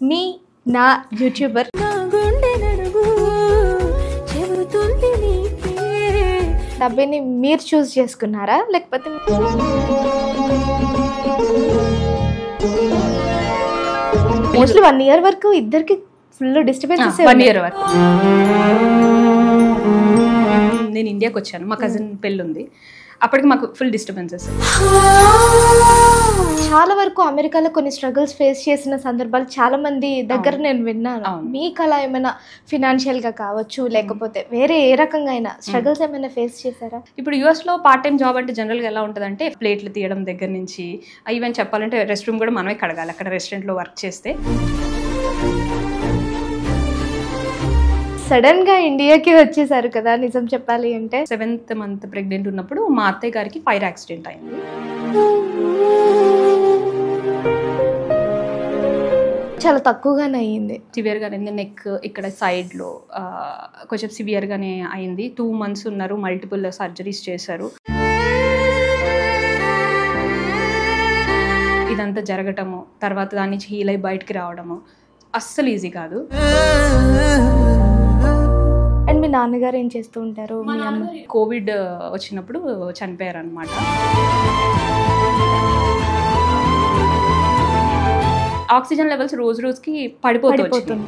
మీ నా యూట్యూబర్ డబ్బిని మీరు చూస్ చేసుకున్నారా లేకపోతే మోస్ట్లీ 1 year వరకు ఇద్దరికి ఫుల్ డిస్టర్బెన్సెస్ 1 year వరకు నేను ఇండియాకి వచ్చాను. మా కజిన్ పెళ్ళి ఉంది. అప్పటికి మాకు ఫుల్ డిస్టర్బెన్సెస్. చాలా వరకు అమెరికాలో కొన్ని స్ట్రగుల్స్ ఫేస్ చేసిన సందర్భాలు చాలా మంది దగ్గర నేను విన్నాను. మీకు అలా ఏమైనా ఫినాన్షియల్ గా కావచ్చు లేకపోతే వేరే ఏ రకంగా అయినా స్ట్రగుల్స్ ఏమైనా ఫేస్ చేశారా? ఇప్పుడు యూఎస్ లో పార్ట్ టైం జాబ్ అంటే జనరల్ గా ఎలా ఉంటుందంటే ప్లేట్లు తీయడం దగ్గర నుంచి ఈవెన్ చెప్పాలంటే రెస్ట్ రూమ్ కూడా మనమే కడగాలి అక్కడ రెస్టారెంట్ లో వర్క్ చేస్తే. సడన్ గా ఇండియాకి వచ్చేసారు కదా, నిజం చెప్పాలి అంటే 7th month ప్రెగ్నెంట్ ఉన్నప్పుడు మా అత్తయ్య గారికి ఫైర్ యాక్సిడెంట్ అయింది. చాలా తక్కువగానే అయ్యింది. సివియర్ గానే నెక్ ఇక్కడ సైడ్ లో కొంచెం సివియర్ గానే అయింది. 2 months ఉన్నారు. మల్టిపుల్ సర్జరీస్ చేశారు. ఇదంతా జరగటము తర్వాత దాని నుంచి హీల్ అయి బయటకి రావడము అస్సలు ఈజీ కాదు. అండ్ మీ నాన్నగారు ఏం చేస్తూ ఉంటారు? కోవిడ్ వచ్చినప్పుడు చనిపోయారు అనమాట. ఆక్సిజన్ లెవెల్స్ రోజు రోజుకి పడిపోతుంది.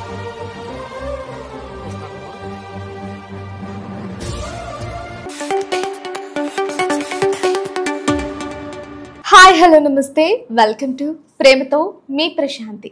Hi hello namaste, welcome to ప్రేమతో మీ ప్రశాంతి.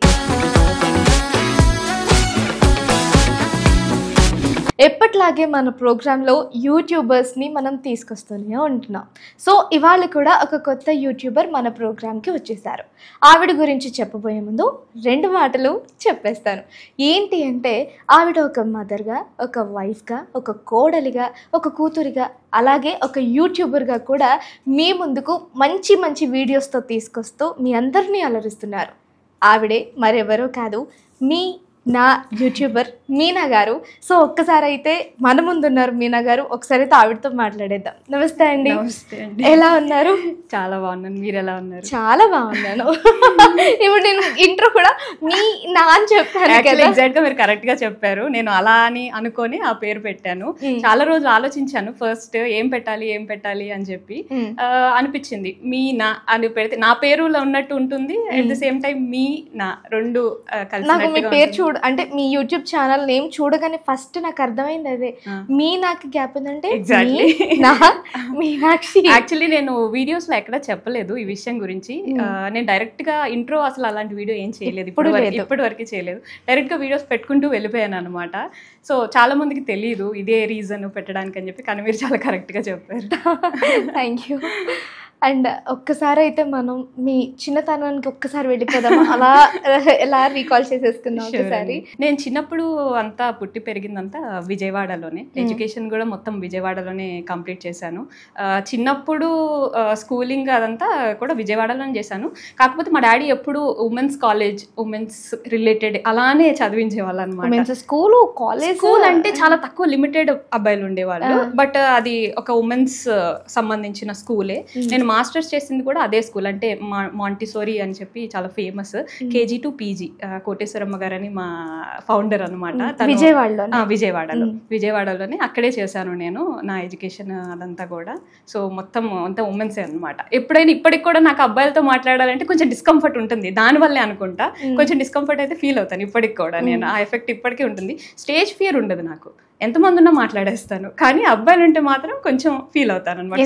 ఎప్పట్లాగే మన ప్రోగ్రాంలో యూట్యూబర్స్ని మనం తీసుకొస్తూనే ఉంటున్నాం. సో ఇవాళ కూడా ఒక కొత్త యూట్యూబర్ మన ప్రోగ్రాంకి వచ్చేసారు. ఆవిడ గురించి చెప్పబోయే ముందు 2 మాటలు చెప్పేస్తాను. ఏంటి అంటే ఆవిడ ఒక మదర్గా, ఒక వైఫ్గా, ఒక కోడలిగా, ఒక కూతురిగా, అలాగే ఒక యూట్యూబర్గా కూడా మీ ముందుకు మంచి మంచి వీడియోస్తో తీసుకొస్తూ మీ అందరినీ అలరిస్తున్నారు. ఆవిడే మరెవరో కాదు, మీ నా యూట్యూబర్ మీనా గారు. సో ఒక్కసారి అయితే మన ముందున్నారు మీనా గారు. ఒకసారి అయితే ఆవిడతో మాట్లాడేద్దాం. నమస్తే అండి. నమస్తే అండి. ఎలా ఉన్నారు? చాలా బాగున్నాను. మీరు ఎలా ఉన్నారు? చాలా బాగున్నాను. ఇప్పుడు నేను ఇంట్రో కూడా మీ నా అని చెప్పాను కదా. ఎగ్జాక్ట్ గా మీరు కరెక్ట్ గా చెప్పారు. నేను అలా అని అనుకొని ఆ పేరు పెట్టాను. చాలా రోజులు ఆలోచించాను ఫస్ట్ ఏం పెట్టాలి అని చెప్పి అనిపించింది. మీ నా అని పెడితే నా పేరులో ఉన్నట్టు ఉంటుంది, అట్ ద సేమ్ టైం మీ నా రెండు కలిసి. నాకు మీ పేరు అంటే మీ యూట్యూబ్ ఛానల్ నేమ్ చూడగానే ఫస్ట్ నాకు అర్థమైంది అదే, మీ నాకు గ్యాప్ ఉందంటే మీనాక్షి. యాక్చువల్లీ నేను వీడియోస్ లో ఎక్కడ చెప్పలేదు ఈ విషయం గురించి. నేను డైరెక్ట్ గా ఇంట్రో అసలు అలాంటి వీడియో ఏం చేయలేదు, ఇప్పటి వరకు చేయలేదు. డైరెక్ట్ గా వీడియోస్ పెట్టుకుంటూ వెళ్ళిపోయాను అనమాట. సో చాలా మందికి తెలియదు ఇదే రీజన్ పెట్టడానికి అని చెప్పి, కానీ మీరు చాలా కరెక్ట్ గా చెప్పారు. Thank you. అండ్ ఒక్కసారి అయితే మనం మీ చిన్నతనానికి ఒక్కసారి వెళ్ళిపోదాం, అలా ఎలా రీకాల్ చేసేసుకుందాం ఒకసారి. నేను చిన్నప్పుడు అంతా పుట్టి పెరిగిందంతా విజయవాడలోనే, ఎడ్యుకేషన్ కూడా మొత్తం విజయవాడలోనే కంప్లీట్ చేశాను. చిన్నప్పుడు స్కూలింగ్ అదంతా కూడా విజయవాడలోనే చేశాను. కాకపోతే మా డాడీ ఎప్పుడు ఉమెన్స్ కాలేజ్, ఉమెన్స్ రిలేటెడ్ అలానే చదివించేవాళ్ళు అనమాట. స్కూల్ కాలేజ్ స్కూల్ అంటే చాలా తక్కువ లిమిటెడ్ అబ్బాయిలు ఉండేవాళ్ళు, బట్ అది ఒక ఉమెన్స్ సంబంధించిన స్కూలే. నేను మాస్టర్స్ చేసింది కూడా అదే స్కూల్, అంటే మాంటిసోరీ అని చెప్పి చాలా famous. KG to PG Koteswaramma గారని మా ఫౌండర్ అనమాట. విజయవాడలోనే అక్కడే చేశాను నేను నా ఎడ్యుకేషన్ అదంతా కూడా. సో మొత్తం అంతా ఉమెన్సే అనమాట. ఎప్పుడైనా ఇప్పటికి కూడా నాకు అబ్బాయిలతో మాట్లాడాలంటే కొంచెం డిస్కంఫర్ట్ ఉంటుంది, దానివల్లే అనుకుంటా కొంచెం డిస్కంఫర్ట్ అయితే ఫీల్ అవుతాను ఇప్పటికి కూడా. నేను ఆ ఎఫెక్ట్ ఇప్పటికీ ఉంటుంది. స్టేజ్ ఫియర్ ఉండదు నాకు, ఎంతమంది ఉన్నా మాట్లాడేస్తాను, కానీ అబ్బాయిలు ఉంటే మాత్రం కొంచెం ఫీల్ అవుతాను అనమాట.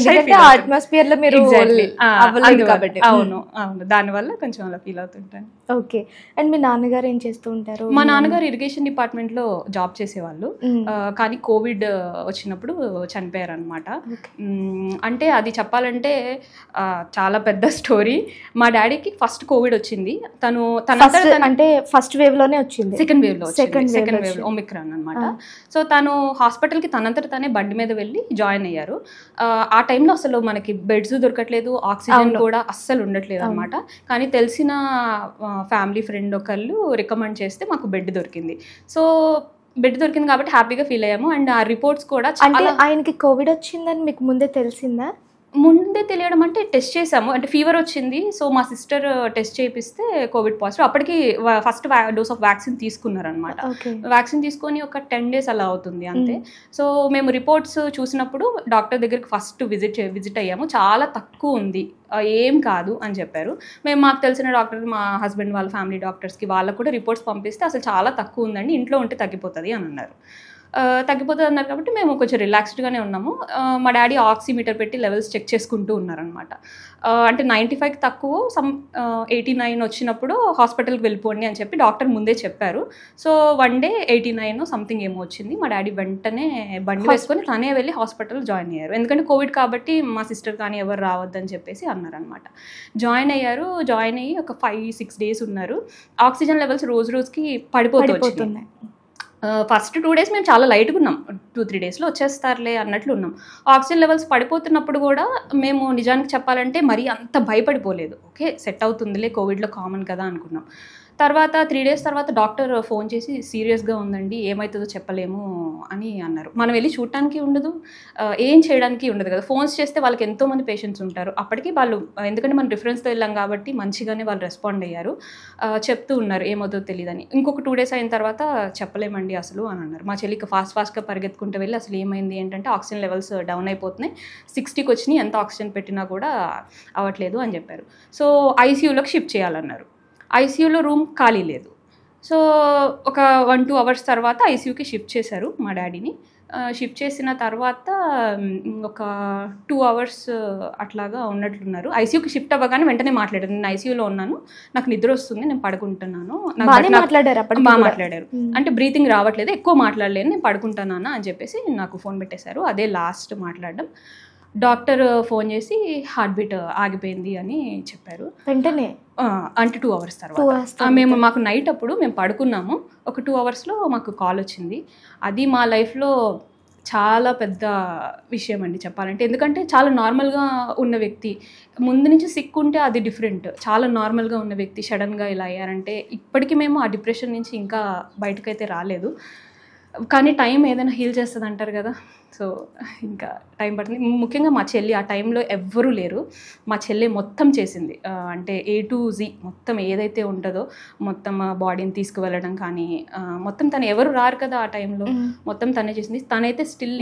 అవును, దానివల్ల కొంచెం అలా ఫీల్ అవుతుంటాను. ఓకే. అండ్ మీ నాన్నగారు ఏం చేస్తూ ఉంటారు? మా నాన్నగారు ఇరిగేషన్ డిపార్ట్మెంట్ లో జాబ్ చేసేవాళ్ళు, కానీ కోవిడ్ వచ్చినప్పుడు చనిపోయారు అనమాట. అంటే అది చెప్పాలంటే చాలా పెద్ద స్టోరీ. మా డాడీకి ఫస్ట్ కోవిడ్ వచ్చింది. తను అంటే ఫస్ట్ వేవ్ లోనే వచ్చింది, సెకండ్ వేవ్ లో ఒమిక్రాన్ అనమాట. సో తను హాస్పిటల్కి తనంతట తనే బండి మీద వెళ్ళి జాయిన్ అయ్యారు. ఆ టైంలో అసలు మనకి బెడ్స్ దొరకట్లేదు, ఆక్సిజన్ కూడా అస్సలు ఉండట్లేదు అనమాట. కానీ తెలిసిన ఫ్యామిలీ ఫ్రెండ్ ఒకళ్ళు రికమెండ్ చేస్తే మాకు బెడ్ దొరికింది. సో బెడ్ దొరికింది కాబట్టి హ్యాపీగా ఫీల్ అయ్యాము. అండ్ ఆ రిపోర్ట్స్ కూడా ఆయనకి కోవిడ్ వచ్చిందని మీకు ముందే తెలిసిందా? ముందే తెలియడం అంటే టెస్ట్ చేసాము, అంటే ఫీవర్ వచ్చింది. సో మా సిస్టర్ టెస్ట్ చేపిస్తే కోవిడ్ పాజిటివ్. అప్పటికి ఫస్ట్ డోస్ ఆఫ్ వ్యాక్సిన్ తీసుకున్నారనమాట. వ్యాక్సిన్ తీసుకొని ఒక 10 days అలా అవుతుంది అంతే. సో మేము రిపోర్ట్స్ చూసినప్పుడు డాక్టర్ దగ్గరికి ఫస్ట్ విజిట్ అయ్యాము. చాలా తక్కువ ఉంది, ఏం కాదు అని చెప్పారు. మాకు తెలిసిన డాక్టర్, మా హస్బెండ్ వాళ్ళ ఫ్యామిలీ డాక్టర్స్కి వాళ్ళకు కూడా రిపోర్ట్స్ పంపిస్తే అసలు చాలా తక్కువ ఉందండి, ఇంట్లో ఉంటే తగ్గిపోతుంది అని అన్నారు. తగ్గిపోతుంది అన్నారు కాబట్టి మేము కొంచెం రిలాక్స్డ్గానే ఉన్నాము. మా డాడీ ఆక్సిమీటర్ పెట్టి లెవెల్స్ చెక్ చేసుకుంటూ ఉన్నారనమాట. అంటే 95కి తక్కువ, 89 వచ్చినప్పుడు హాస్పిటల్కి వెళ్ళిపోండి అని చెప్పి డాక్టర్ ముందే చెప్పారు. సో వన్ డే 89 సంథింగ్ ఏమో వచ్చింది. మా డాడీ వెంటనే బండి వేసుకొని తనే వెళ్ళి హాస్పిటల్ జాయిన్ అయ్యారు. ఎందుకంటే కోవిడ్ కాబట్టి మా సిస్టర్ కానీ ఎవరు రావద్దని చెప్పేసి అన్నారనమాట. జాయిన్ అయ్యి ఒక 5-6 days ఉన్నారు. ఆక్సిజన్ లెవెల్స్ రోజుకి పడిపోతున్నాయి. ఫస్ట్ 2 days మేము చాలా లైట్గా ఉన్నాం, 2-3 daysలో వచ్చేస్తారులే అన్నట్లు ఉన్నాం. ఆక్సిజన్ లెవెల్స్ పడిపోతున్నప్పుడు కూడా మేము నిజానికి చెప్పాలంటే మరీ అంత భయపడిపోలేదు. ఓకే, సెట్ అవుతుందిలే, కోవిడ్లో కామన్ కదా అనుకున్నాం. తర్వాత 3 days తర్వాత డాక్టర్ ఫోన్ చేసి సీరియస్గా ఉందండి, ఏమవుతుందో చెప్పలేము అని అన్నారు. మనం వెళ్ళి చూడటానికి ఉండదు, ఏం చేయడానికి ఉండదు కదా. ఫోన్స్ చేస్తే వాళ్ళకి ఎంతోమంది పేషెంట్స్ ఉంటారు. అప్పటికి వాళ్ళు, ఎందుకంటే మనం రిఫరెన్స్తో వెళ్ళాం కాబట్టి మంచిగానే వాళ్ళు రెస్పాండ్ అయ్యారు. చెప్తూ ఉన్నారు ఏమవుతుందో తెలియదని. ఇంకొక 2 days అయిన తర్వాత చెప్పలేమండి అసలు అని అన్నారు. మా చెల్లికి ఫాస్ట్గా పరిగెత్తుకుంటూ వెళ్ళి అసలు ఏమైంది ఏంటంటే ఆక్సిజన్ లెవెల్స్ డౌన్ అయిపోతున్నాయి, 60కి వచ్చినాయి, ఎంత ఆక్సిజన్ పెట్టినా కూడా అవ్వట్లేదు అని చెప్పారు. సో ఐసీయూలోకి షిఫ్ట్ చేయాలన్నారు. ఐసీయూలో రూమ్ ఖాళీ లేదు. సో ఒక 1-2 hours తర్వాత ఐసీయూకి షిఫ్ట్ చేశారు మా డాడీని. షిఫ్ట్ చేసిన తర్వాత ఒక 2 hours అట్లాగా ఉన్నట్లున్నారు. ఐసీయూకి షిఫ్ట్ అవ్వగానే వెంటనే మాట్లాడారు. నేను ఐసీయూలో ఉన్నాను, నాకు నిద్ర వస్తుంది, నేను పడుకుంటున్నాను. బాగా మాట్లాడారు. అంటే బ్రీతింగ్ రావట్లేదు, ఎక్కువ మాట్లాడలేను, నేను పడుకుంటున్నాను అని చెప్పేసి నాకు ఫోన్ పెట్టేశారు. అదే లాస్ట్ మాట్లాడడం. డాక్టర్ ఫోన్ చేసి హార్ట్ బీట్ ఆగిపోయింది అని చెప్పారు వెంటనే. అంటే 2 hours తర్వాత మాకు నైట్ అప్పుడు మేము పడుకున్నాము. ఒక 2 hours మాకు కాల్ వచ్చింది. అది మా లైఫ్లో చాలా పెద్ద విషయం అండి చెప్పాలంటే. ఎందుకంటే చాలా నార్మల్గా ఉన్న వ్యక్తి, ముందు నుంచి సిక్ ఉంటే అది డిఫరెంట్. చాలా నార్మల్గా ఉన్న వ్యక్తి సడన్గా ఇలా అయ్యారంటే, ఇప్పటికీ మేము ఆ డిప్రెషన్ నుంచి ఇంకా బయటకైతే రాలేదు. కానీ టైం ఏదైనా హీల్ చేస్తుంది అంటారు కదా, సో ఇంకా టైం పడుతుంది. ముఖ్యంగా మా చెల్లి ఆ టైంలో ఎవ్వరూ లేరు. మా చెల్లి మొత్తం చేసింది, అంటే A to Z మొత్తం ఏదైతే ఉంటుందో మొత్తం బాడీని తీసుకువెళ్ళడం కానీ మొత్తం తను, ఎవరు రారు కదా ఆ టైంలో, మొత్తం తనే చేసింది. తనైతే స్టిల్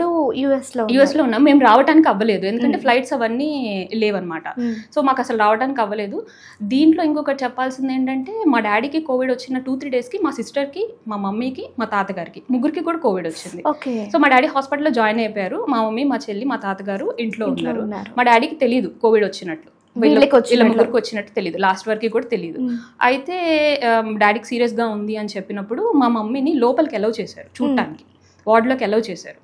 యూఎస్లో ఉన్నాం. మేము రావడానికి అవ్వలేదు, ఎందుకంటే ఫ్లైట్స్ అవన్నీ లేవన్నమాట. సో మాకు అసలు రావడానికి అవ్వలేదు. దీంట్లో ఇంకొకటి చెప్పాల్సింది ఏంటంటే, మా డాడీకి కోవిడ్ వచ్చిన 2-3 daysకి మా సిస్టర్కి, మా మమ్మీకి, మా తాతగారికి, ముగ్గురికి కూడా కోవిడ్ వచ్చింది. సో మా డాడీ హాస్పిటల్లో జాయిన్ అయిపోయారు. మా మమ్మీ, మా చెల్లి, మా తాతగారు ఇంట్లో ఉన్నారు. మా డాడీకి తెలియదు కోవిడ్ వచ్చినట్లు, వీళ్ళ ముగ్గురికి వచ్చినట్టు తెలియదు, లాస్ట్ వరకు కూడా తెలియదు. అయితే డాడీకి సీరియస్గా ఉంది అని చెప్పినప్పుడు మా మమ్మీని లోపలికి ఎలవ్ చేశారు, చూడటానికి వార్డులోకి ఎలవ్ చేశారు.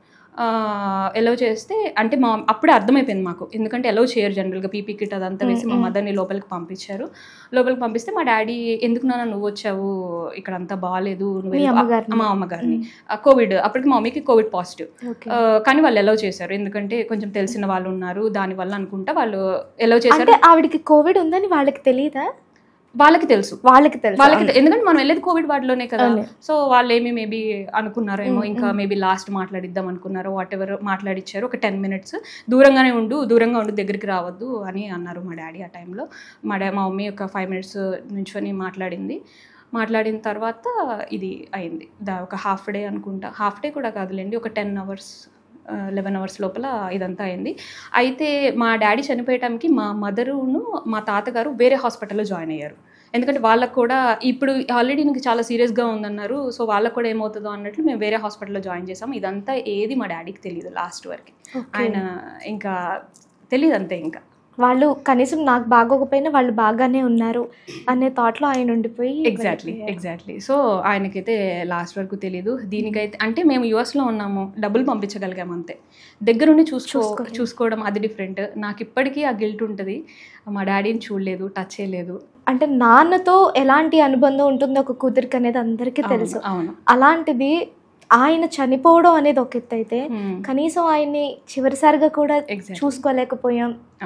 ఎలవ్ చేస్తే అంటే అప్పుడే అర్థమైపోయింది మాకు, ఎందుకంటే ఎలవ్ చేయరు జనరల్గా, పీపీ కిట్ అదంతా వేసి మా మదర్ని లోపలికి పంపించారు. లోపలికి పంపిస్తే మా డాడీ, ఎందుకు నాన్న నువ్వు వచ్చావు, ఇక్కడ అంతా బాగాలేదు, మా అమ్మగారిని కోవిడ్, అప్పటికి మా మమ్మీకి కోవిడ్ పాజిటివ్, కానీ వాళ్ళు ఎలవ్ చేశారు. ఎందుకంటే కొంచెం తెలిసిన వాళ్ళు ఉన్నారు, దానివల్ల అనుకుంటా వాళ్ళు ఎలవ్ చేశారు. ఆవిడకి కోవిడ్ ఉందని వాళ్ళకి తెలియదా? వాళ్ళకి తెలుసు, ఎందుకంటే మనం వెళ్ళేది కోవిడ్ వార్డులోనే కదా. సో వాళ్ళు మేబీ అనుకున్నారో ఏమో, ఇంకా మేబీ లాస్ట్ మాట్లాడిద్దాం అనుకున్నారో, వాట్ ఎవర్ మాట్లాడిచ్చారు. ఒక 10 minutes దూరంగా ఉండు, దగ్గరికి రావద్దు అని అన్నారు మా డాడీ. ఆ టైంలో మా మమ్మీ ఒక 5 minutes నుంచొని మాట్లాడిన తర్వాత ఇది అయింది. ఒక హాఫ్ డే అనుకుంటా, హాఫ్ డే కూడా కాదులేండి, ఒక 10 hours 11 hours లోపల ఇదంతా అయింది. అయితే మా డాడీ చనిపోయటానికి మా మదరును మా తాతగారు వేరే హాస్పిటల్లో జాయిన్ అయ్యారు. ఎందుకంటే వాళ్ళకు కూడా ఇప్పుడు ఆల్రెడీ నాకు చాలా సీరియస్గా ఉందన్నారు. సో వాళ్ళకు కూడా ఏమవుతుందో అన్నట్లు మేము వేరే హాస్పిటల్లో జాయిన్ చేసాము. ఇదంతా ఏది మా డాడీకి తెలియదు లాస్ట్ వరకు. ఆయన ఇంకా తెలియదు అంతే. ఇంకా వాళ్ళు కనీసం నాకు బాగోకపోయినా వాళ్ళు బాగానే ఉన్నారు అనే థాట్లో ఆయన ఉండిపోయి. ఎగ్జాక్ట్లీ. సో ఆయనకైతే లాస్ట్ వరకు తెలీదు. దీనికైతే అంటే మేము యూఎస్లో ఉన్నాము, డబ్బులు పంపించగలిగాము అంతే. దగ్గరుండి చూసుకోవడం అది డిఫరెంట్. నాకు ఇప్పటికీ ఆ గిల్ట్ ఉంటుంది, మా డాడీని చూడలేదు, టచ్ చేయలేదు. అంటే నాన్నతో ఎలాంటి అనుబంధం ఉంటుందో ఒక కూతురికి అనేది అందరికీ తెలుసు. అలాంటిది ఆయన చనిపోవడం అనేది ఒక ఎత్తు అయితే, కనీసం ఆయన్ని చివరిసారిగా కూడా చూసుకోలేకపోయాం.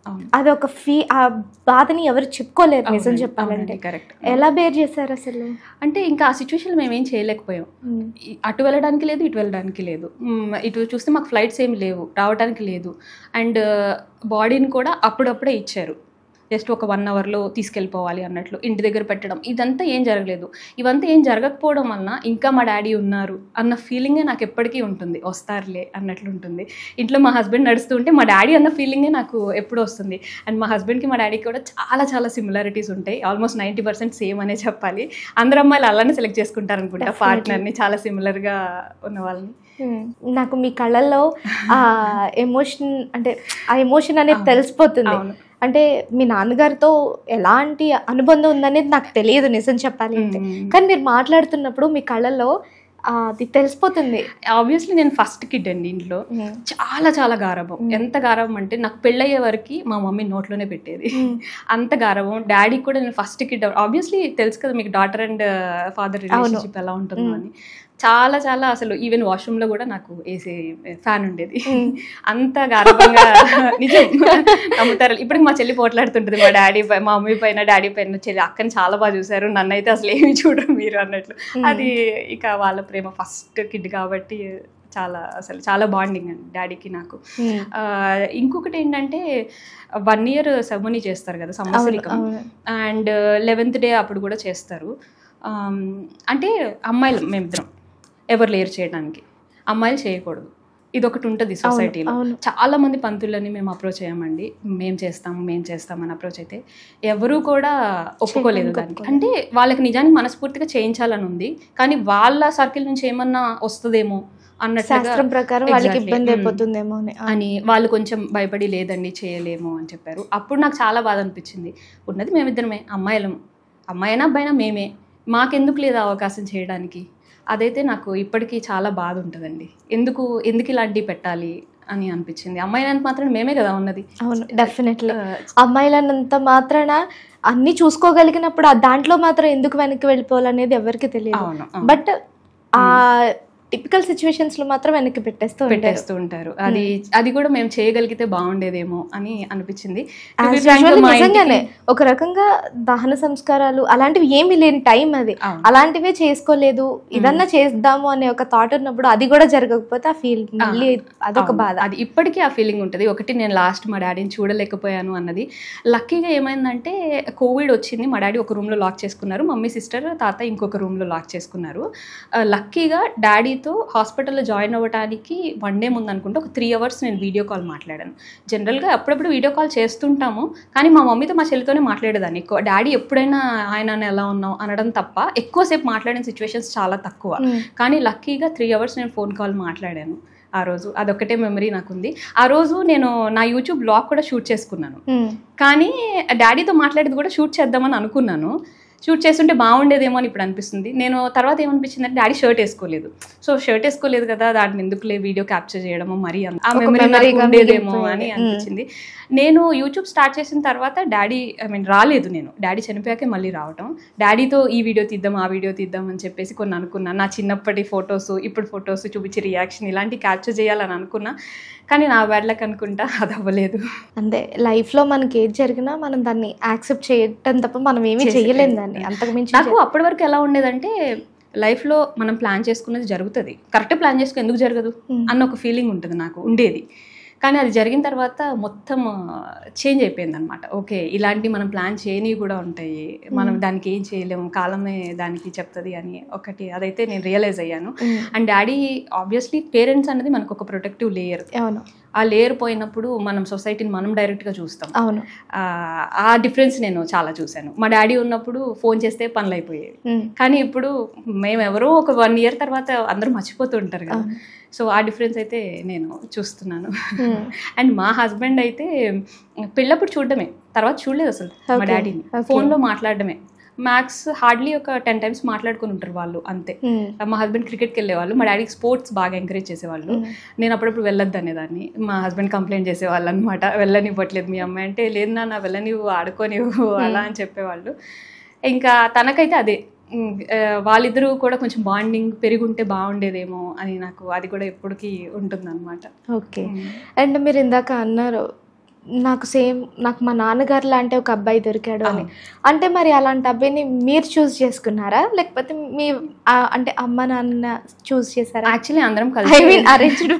అది ఒక ఆ బాధని ఎవరు చెప్పుకోలేరు నిజం చెప్పాలంటే. కరెక్ట్. ఎలా బేర్ చేశారు అసలు? అంటే ఇంకా ఆ సిచ్యువేషన్ మేమేం చేయలేకపోయాం. అటు వెళ్ళడానికి లేదు, ఇటు వెళ్ళడానికి లేదు. ఇటు చూస్తే మాకు ఫ్లైట్స్ ఏమి లేవు, రావడానికి లేదు. అండ్ బాడీని కూడా అప్పుడప్పుడే ఇచ్చారు, జస్ట్ ఒక 1 అవర్లో తీసుకెళ్ళిపోవాలి అన్నట్లు ఇంటి దగ్గర పెట్టడం. ఇదంతా ఏం జరగలేదు. ఇవంతా ఏం జరగకపోవడం వలన ఇంకా మా డాడీ ఉన్నారు అన్న ఫీలింగే నాకు ఎప్పటికీ ఉంటుంది, వస్తారులే అన్నట్లు ఉంటుంది. ఇంట్లో మా హస్బెండ్ నడుస్తూ ఉంటే మా డాడీ అన్న ఫీలింగే నాకు ఎప్పుడు వస్తుంది. అండ్ మా హస్బెండ్కి మా డాడీకి కూడా చాలా చాలా సిమిలారిటీస్ ఉంటాయి, ఆల్మోస్ట్ 90% సేమ్ అనే చెప్పాలి. అందరు అమ్మాయిలు అలానే సెలెక్ట్ చేసుకుంటారు అనుకుంటా పార్ట్నర్ని, చాలా సిమిలర్గా ఉన్న వాళ్ళని. నాకు మీ కళ్ళల్లో ఆ ఎమోషన్, అంటే ఆ ఎమోషన్ అనేది తెలిసిపోతుంది. అంటే మీ నాన్నగారితో ఎలాంటి అనుబంధం ఉందనేది నాకు తెలియదు నిజం చెప్పాలి అంటే, కానీ మీరు మాట్లాడుతున్నప్పుడు మీ కళ్ళల్లో అది తెలిసిపోతుంది. ఆబ్వియస్లీ నేను ఫస్ట్ కిడ్ అండి ఇంట్లో, చాలా చాలా గారాబం. ఎంత గారాబం అంటే నాకు పెళ్ళయ్యే వరకు మా మమ్మీ నోట్లోనే పెట్టేది, అంత గారాబం. డాడీ కూడా నేను ఫస్ట్ కిడ్. ఆబ్వియస్లీ తెలుసు కదా మీకు డాటర్ అండ్ ఫాదర్ రిలేషన్షిప్ ఎలా ఉంటుందో అని. చాలా చాలా అసలు ఈవెన్ వాష్రూమ్లో కూడా నాకు ఏసీ ఫ్యాన్ ఉండేది, అంత గారాబంగా. నిజం నమ్ముతారు. ఇప్పటికి మా చెల్లి పోట్లాడుతుంటుంది మా డాడీ మా మమ్మీ పైన, డాడీ పైన. చెల్లి అక్కని చాలా బాగా చూశారు, నన్ను అయితే అసలు ఏమి చూడరు మీరు అన్నట్లు. అది ఇక వాళ్ళ ప్రేమ, ఫస్ట్ కిడ్ కాబట్టి చాలా అసలు చాలా బాండింగ్ అండి డాడీకి నాకు. ఇంకొకటి ఏంటంటే 1 year సెరమనీ చేస్తారు కదా సంవత్సరికం, అండ్ 11th day అప్పుడు కూడా చేస్తారు. అంటే అమ్మాయిలు మేమిద్దరం ఎవరు లేరు చేయడానికి, అమ్మాయిలు చేయకూడదు, ఇదొకటి ఉంటుంది సొసైటీలో. చాలా మంది పంతులని మేము అప్రోచ్ అయ్యామండి, మేము చేస్తామని అప్రోచ్ అయితే ఎవరు కూడా ఒప్పుకోలేదు దానికి. అంటే వాళ్ళకి నిజానికి మనస్ఫూర్తిగా చేయించాలని ఉంది, కానీ వాళ్ళ సర్కిల్ నుంచి ఏమన్నా వస్తుందేమో శాస్త్రం ప్రకారం వాళ్ళకి ఇబ్బంది అయిపోతుందేమో అని వాళ్ళు కొంచెం భయపడి లేదండి చేయలేము అని చెప్పారు. అప్పుడు నాకు చాలా బాధ అనిపించింది. ఉన్నది మేమిద్దరమే, అమ్మాయినా అబ్బాయినా మేమే, మాకెందుకు లేదు అవకాశం చేయడానికి. అదైతే నాకు ఇప్పటికీ చాలా బాధ ఉంటుందండి. ఎందుకు ఇలాంటివి పెట్టాలి అని అనిపించింది. అమ్మాయిలంత మాత్రాన మేమే కదా ఉన్నది. అవును, డెఫినెట్లీ. అమ్మాయిలన్నంత మాత్రాన అన్ని చూసుకోగలిగినప్పుడు దాంట్లో మాత్రం ఎందుకు వెనక్కి వెళ్ళిపోవాలనేది ఎవరికి తెలియదు. బట్ ఆ టిపికల్ సిచ్యువేషన్స్ లో మాత్రం వెనక్కి పెట్టేస్తూ ఉంటారు. అది కూడా మేము చేయగలిగితే బాగుండేదేమో అని అనిపించింది. నిజంగానే ఒక రకంగా దహన సంస్కారాలు అలాంటివి ఏమీ లేని టైం అది, అలాంటివే చేసుకోలేదు, ఇదన్నా చేద్దాము అనే ఒక థాట్ ఉన్నప్పుడు అది కూడా జరగకపోతే ఆ ఫీల్ మళ్ళీ అదొక బాధ. అది ఇప్పటికీ ఆ ఫీలింగ్ ఉంటుంది. ఒకటి నేను లాస్ట్ మా డాడీని చూడలేకపోయాను అన్నది. లక్కీగా ఏమైందంటే కోవిడ్ వచ్చింది, మా డాడీ ఒక రూమ్లో లాక్ చేసుకున్నారు, మమ్మీ సిస్టర్ తాత ఇంకొక రూమ్లో లాక్ చేసుకున్నారు. లక్కీగా డాడీతో హాస్పిటల్లో జాయిన్ అవ్వడానికి 1 day ముందు అనుకుంటే ఒక 3 hours నేను వీడియో కాల్ మాట్లాడాను. జనరల్గా అప్పుడప్పుడు వీడియో కాల్ చేస్తుంటాము, కానీ మా మమ్మీతో మా చెల్లితోనే మాట్లాడేదాన్ని ఎక్కువ. డాడీ ఎప్పుడైనా ఆయన ఎలా ఉన్నావు అనడం తప్ప ఎక్కువసేపు మాట్లాడిన సిచ్యువేషన్స్ చాలా తక్కువ. కానీ లక్కీగా 3 hours నేను ఫోన్ కాల్ మాట్లాడాను ఆ రోజు. అదొక్కటే మెమరీ నాకుంది. ఆ రోజు నేను నా యూట్యూబ్ బ్లాగ్ కూడా షూట్ చేసుకున్నాను, కానీ డాడీతో మాట్లాడేది కూడా షూట్ చేద్దామని అనుకున్నాను. షూట్ చేస్తుంటే బాగుండేదేమో అని ఇప్పుడు అనిపిస్తుంది. నేను తర్వాత ఏమనిపించింది అంటే డాడీ షర్ట్ వేసుకోలేదు, సో షర్ట్ వేసుకోలేదు కదా దాన్ని ఎందుకులే వీడియో క్యాప్చర్ చేయడము, మరీ ఆ మెమరీ ఉండేదేమో అని అనిపించింది. నేను యూట్యూబ్ స్టార్ట్ చేసిన తర్వాత డాడీ రాలేదు, నేను డాడీ చనిపోయాకే మళ్ళీ రావటం. డాడీతో ఈ వీడియో తీద్దాం ఆ వీడియో తీద్దాం అని చెప్పేసి కొన్ని అనుకున్నాను. నా చిన్నప్పటి ఫొటోస్ ఇప్పుడు ఫొటోస్ చూపించి రియాక్షన్ ఇలాంటి క్యాప్చర్ చేయాలని అనుకున్నా, కానీ నా బ్యాడ్లక్ అనుకుంటా అది అవ్వలేదు. అంతే, లైఫ్లో మనకి ఏది జరిగినా మనం దాన్ని యాక్సెప్ట్ చేయటం తప్ప మనం ఏమీ చేయలేము దాన్ని. అంతకుమించి నాకు అప్పటి వరకు ఎలా ఉండేదంటే లైఫ్లో మనం ప్లాన్ చేసుకున్నది జరుగుతుంది, కరెక్ట్ ప్లాన్ చేసుకుని ఎందుకు జరగదు అన్న ఒక ఫీలింగ్ ఉంటుంది నాకు ఉండేది. కానీ అది జరిగిన తర్వాత మొత్తం చేంజ్ అయిపోయింది అనమాట. ఓకే, ఇలాంటి మనం ప్లాన్ చేయని కూడా ఉంటాయి, మనం దానికి ఏం చేయలేము, కాలమే దానికి చెప్తుంది అని ఒకటి అదైతే నేను రియలైజ్ అయ్యాను. అండ్ డాడీ ఆబ్వియస్లీ పేరెంట్స్ అనేది మనకు ఒక ప్రొటెక్టివ్ లేయర్. ఆ లేయర్ పోయినప్పుడు మనం సొసైటీని మనం డైరెక్ట్గా చూస్తాం. ఆ డిఫరెన్స్ నేను చాలా చూశాను. మా డాడీ ఉన్నప్పుడు ఫోన్ చేస్తే పనులు అయిపోయేవి, కానీ ఇప్పుడు మేమెవరో ఒక 1 year తర్వాత అందరూ మర్చిపోతూ ఉంటారు కదా. సో ఆ డిఫరెన్స్ అయితే నేను చూస్తున్నాను. అండ్ మా హస్బెండ్ అయితే పెళ్ళప్పుడు చూడడమే, తర్వాత చూడలేదు అసలు మా డాడీని. ఫోన్లో మాట్లాడడమే, మ్యాక్స్ హార్డ్లీ ఒక 10 times మాట్లాడుకుని ఉంటారు వాళ్ళు అంతే. మా హస్బెండ్ క్రికెట్కి వెళ్ళేవాళ్ళు, మా డాడీకి స్పోర్ట్స్ బాగా ఎంకరేజ్ చేసేవాళ్ళు. నేను అప్పుడప్పుడు వెళ్ళొద్దు అనేదాన్ని, మా హస్బెండ్ కంప్లైంట్ చేసేవాళ్ళు అనమాట, వెళ్ళనివ్వట్లేదు మీ అమ్మాయి అంటే. లేదు నాన్న వెళ్ళనివ్వు, ఆడుకోనివ్వు అలా అని చెప్పేవాళ్ళు. ఇంకా తనకైతే అదే, వాళ్ళిద్దరూ కూడా కొంచెం బాండింగ్ పెరుగుంటే బాగుండేదేమో అని నాకు అది కూడా ఎప్పటికీ ఉంటుంది అనమాట. ఓకే. అండ్ మీరు ఇందాక అన్నారు నాకు నాకు మా నాన్నగారు లాంటి ఒక అబ్బాయి దొరికాడు అని. అంటే మరి అలాంటి అబ్బాయిని మీరు చూస్ చేసుకున్నారా, లేకపోతే మీ అంటే అమ్మ నాన్న చూస్ చేశారా? యాక్చువల్లీ అందరం కలిసి అరేంజ్డ్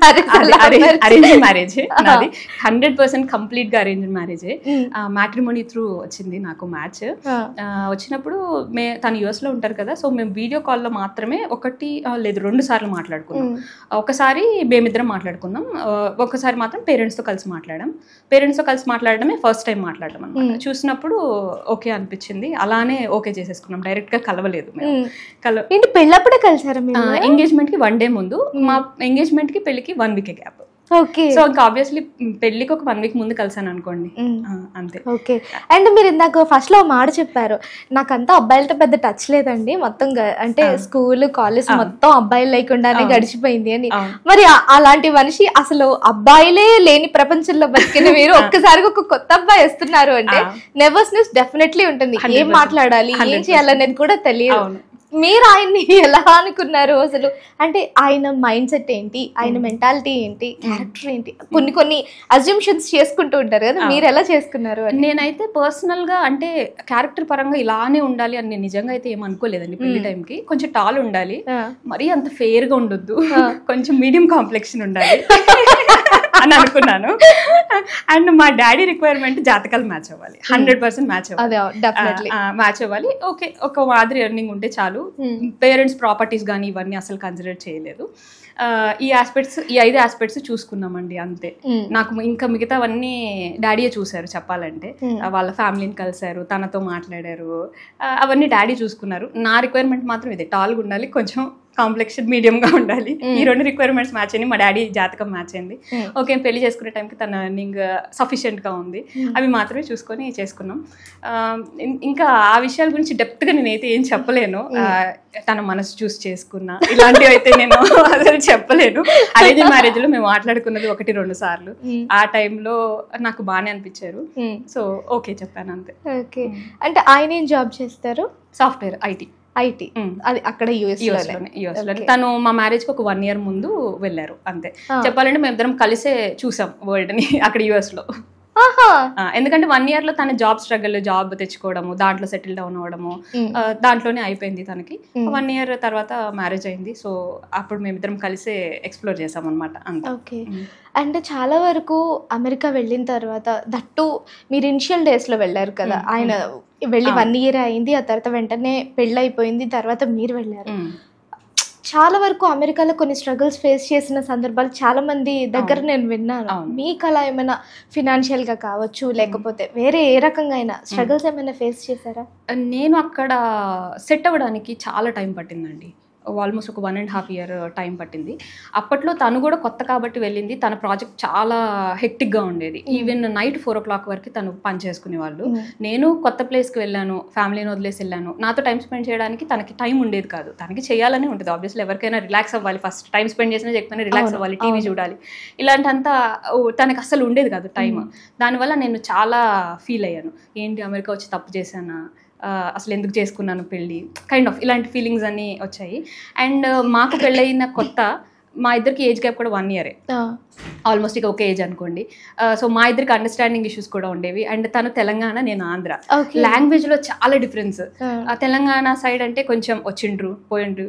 మ్యారేజ్ నాది 100% కంప్లీట్ గా అరేంజ్డ్ మ్యారేజ్. మ్యాట్రిమోనీ త్రూ వచ్చింది నాకు మ్యాచ్. వచ్చినప్పుడు తను యుఎస్ లో ఉంటారు కదా, సో మేము వీడియో కాల్లో మాత్రమే 2 సార్లు మాట్లాడుకున్నాం. ఒకసారి మేమిద్దరం మాట్లాడుకున్నాం, ఒకసారి మాత్రం పేరెంట్స్ తో కలిసి మాట్లాడాం. పేరెంట్స్ తో కలిసి మాట్లాడడమే ఫస్ట్ టైం మాట్లాడడం అనమాట. చూసినప్పుడు ఓకే అనిపించింది, అలానే ఓకే చేసేసుకున్నాం. డైరెక్ట్ గా కలవలేదు. పెళ్ళప్పుడే కలిసారా? ఎంగేజ్మెంట్ కి 1 day ముందు, మా ఎంగేజ్మెంట్ కి పెళ్లికి 1 week గ్యాప్. సో ఇంకా ఆబ్వియస్లీ పెళ్లికి ఒక 1 week ముందు కలిసాను అనుకోండి, అంతే. ఓకే. అండ్ మీరు ఇందాక ఫస్ట్ లో మాట చెప్పారు, నాకంతా అబ్బాయిలతో పెద్ద టచ్ లేదండి, మొత్తం అంటే స్కూల్ కాలేజ్ మొత్తం అబ్బాయిలు లేకుండానే గడిచిపోయింది అని. మరి అలాంటి మనిషి, అసలు అబ్బాయిలే లేని ప్రపంచంలో బతికిన మీరు ఒక్కసారిగా ఒక కొత్త అబ్బాయి వస్తున్నారు అంటే నెర్వస్నెస్ డెఫినెట్లీ ఉంటుంది. ఏం మాట్లాడాలి, ఏం చేయాలనేది కూడా తెలియదు. మీరు ఆయన్ని ఎలా అనుకున్నారు అసలు? అంటే ఆయన మైండ్ సెట్ ఏంటి, ఆయన మెంటాలిటీ ఏంటి, క్యారెక్టర్ ఏంటి, కొన్ని అజ్యూమ్షన్స్ చేసుకుంటూ ఉంటారు కదా, మీరు ఎలా చేసుకున్నారు? నేనైతే పర్సనల్ గా అంటే క్యారెక్టర్ పరంగా ఇలానే ఉండాలి అని నేను నిజంగా అయితే ఏం అనుకోలేదండి. పెళ్లి టైంకి కొంచెం టాల్ ఉండాలి, మరీ అంత ఫెయిర్ గా ఉండొద్దు, కొంచెం మీడియం కాంప్లెక్షన్ ఉండాలి అని అనుకున్నాను. అండ్ మా డాడీ రిక్వైర్మెంట్ జాతకాలు మ్యాచ్ అవ్వాలి, 100% మ్యాచ్ అవ్వాలి. ఓకే, ఒక మాదిరి ఎర్నింగ్ ఉంటే చాలు. పేరెంట్స్ ప్రాపర్టీస్ కానీ ఇవన్నీ అసలు కన్సిడర్ చేయలేదు. ఈ 5 ఆస్పెక్ట్స్ చూసుకున్నామండి, అంతే. నాకు ఇంకా మిగతావన్నీ డాడీయే చూసారు చెప్పాలంటే. వాళ్ళ ఫ్యామిలీని కలిసారు, తనతో మాట్లాడారు, అవన్నీ డాడీ చూసుకున్నారు. నా రిక్వైర్మెంట్ మాత్రం ఇదే, టాల్గా ఉండాలి, కొంచెం కాంప్లెక్షన్ మీడియం గా ఉండాలి. ఈ 2 రిక్వైర్మెంట్స్ మ్యాచ్ అయింది. మా డాడీ జాతకం మ్యాచ్ అయింది. ఓకే, పెళ్లి చేసుకునే టైంకి తన ఎర్నింగ్ సఫిషియెంట్ గా ఉంది, అవి మాత్రమే చూసుకొని చేసుకున్నాం. ఇంకా ఆ విషయాల గురించి డెప్త్ గా నేనైతే ఏం చెప్పలేను. తన మనసు చూసి చేసుకున్నా ఇలాంటివి అయితే నేను అసలు చెప్పలేను. అరేంజ్ మ్యారేజ్ లో మేము మాట్లాడుకున్నది 1-2 సార్లు. ఆ టైంలో నాకు బాగానే అనిపించారు, సో ఓకే చెప్పాను, అంతే. ఓకే. అంటే ఆయన ఏం జాబ్ చేస్తారు? Software, IT. అది అక్కడ యుఎస్ లోనే. తను మా మ్యారేజ్ కి ఒక 1 year ముందు వెళ్ళారు, అంతే. చెప్పాలంటే మేము ఇద్దరం కలిసే చూసాం వరల్డ్ ని అక్కడ యుఎస్ లో. ఎందుకంటే 1 year లో తన జాబ్ తెచ్చుకోవడము, దాంట్లో సెటిల్ డౌన్ అవ్వడము, దాంట్లోనే అయిపోయింది తనకి. 1 year తర్వాత మ్యారేజ్ అయింది. సో అప్పుడు మేమిద్దరం కలిసే ఎక్స్ప్లోర్ చేసాం అనమాట, అంతే. ఓకే. అంటే చాలా వరకు అమెరికా వెళ్ళిన తర్వాత, దట్టు మీరు ఇనిషియల్ డేస్ లో వెళ్ళారు కదా, ఆయన వెళ్ళి 1 year అయింది, ఆ తర్వాత వెంటనే పెళ్ళి అయిపోయింది, తర్వాత మీరు వెళ్ళారు. చాలా వరకు అమెరికాలో కొన్ని స్ట్రగుల్స్ ఫేస్ చేసిన సందర్భాలు చాలా మంది దగ్గర నేను విన్నాను. మీకు అలా ఏమైనా ఫినాన్షియల్ గా కావచ్చు, లేకపోతే వేరే ఏ రకంగా అయినా స్ట్రగుల్స్ ఏమైనా ఫేస్ చేశారా? నేను అక్కడ సెట్ అవ్వడానికి చాలా టైం పట్టిందండి. ఆల్మోస్ట్ ఒక 1.5 year టైం పట్టింది. అప్పట్లో తను కూడా కొత్త కాబట్టి వెళ్ళింది. తన ప్రాజెక్ట్ చాలా హెక్టిక్గా ఉండేది. ఈవెన్ నైట్ 4 o'clock వరకు తను పని చేసుకునేవాళ్ళు. నేను కొత్త ప్లేస్కి వెళ్ళాను, ఫ్యామిలీని వదిలేసి వెళ్ళాను. నాతో టైం స్పెండ్ చేయడానికి తనకి టైం ఉండేది కాదు. తనకి చేయాలని ఉంటుంది ఆబ్వియస్లీ, ఎవరికైనా రిలాక్స్ అవ్వాలి, ఫస్ట్ టైం స్పెండ్ చేసినా చెప్పినా రిలాక్స్ అవ్వాలి, టీవీ చూడాలి, ఇలాంటింతా తనకి అసలు ఉండేది కాదు టైం. దానివల్ల నేను చాలా ఫీల్ అయ్యాను, ఏంటి అమెరికా వచ్చి తప్పు చేశానా, అసలు ఎందుకు చేసుకున్నాను పెళ్ళి, కైండ్ ఆఫ్ ఇలాంటి ఫీలింగ్స్ అన్నీ వచ్చాయి. అండ్ మాకు పెళ్ళయిన కొత్త, మా ఇద్దరికి ఏజ్ గ్యాప్ కూడా 1 year, ఆల్మోస్ట్ ఇక ఒకే ఏజ్ అనుకోండి. సో మా ఇద్దరికి అండర్స్టాండింగ్ ఇష్యూస్ కూడా ఉండేవి. అండ్ తను తెలంగాణ, నేను ఆంధ్ర. లాంగ్వేజ్ లో చాలా డిఫరెన్స్. తెలంగాణ సైడ్ అంటే కొంచెం వచ్చిండ్రు పోయిండ్రు,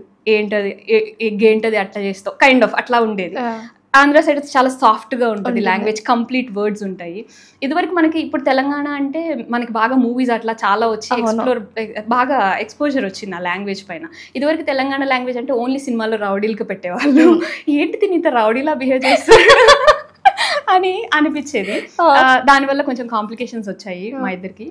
ఏంటది అట్లా చేస్తావు, కైండ్ ఆఫ్ అట్లా ఉండేది. ఆంధ్ర సైడ్ చాలా సాఫ్ట్గా ఉంటుంది లాంగ్వేజ్, కంప్లీట్ వర్డ్స్ ఉంటాయి. ఇదివరకు మనకి, ఇప్పుడు తెలంగాణ అంటే మనకి బాగా మూవీస్ అట్లా చాలా వచ్చి బాగా ఎక్స్పోజర్ వచ్చింది ఆ లాంగ్వేజ్ పైన. ఇదివరకు తెలంగాణ లాంగ్వేజ్ అంటే ఓన్లీ సినిమాలో రౌడీలకు పెట్టేవాళ్ళు, ఏంటి తిని ఇంత రౌడీలా బిహేవ్ చేస్తారు అని అనిపించేది. దానివల్ల కొంచెం కాంప్లికేషన్స్ వచ్చాయి మా ఇద్దరికి.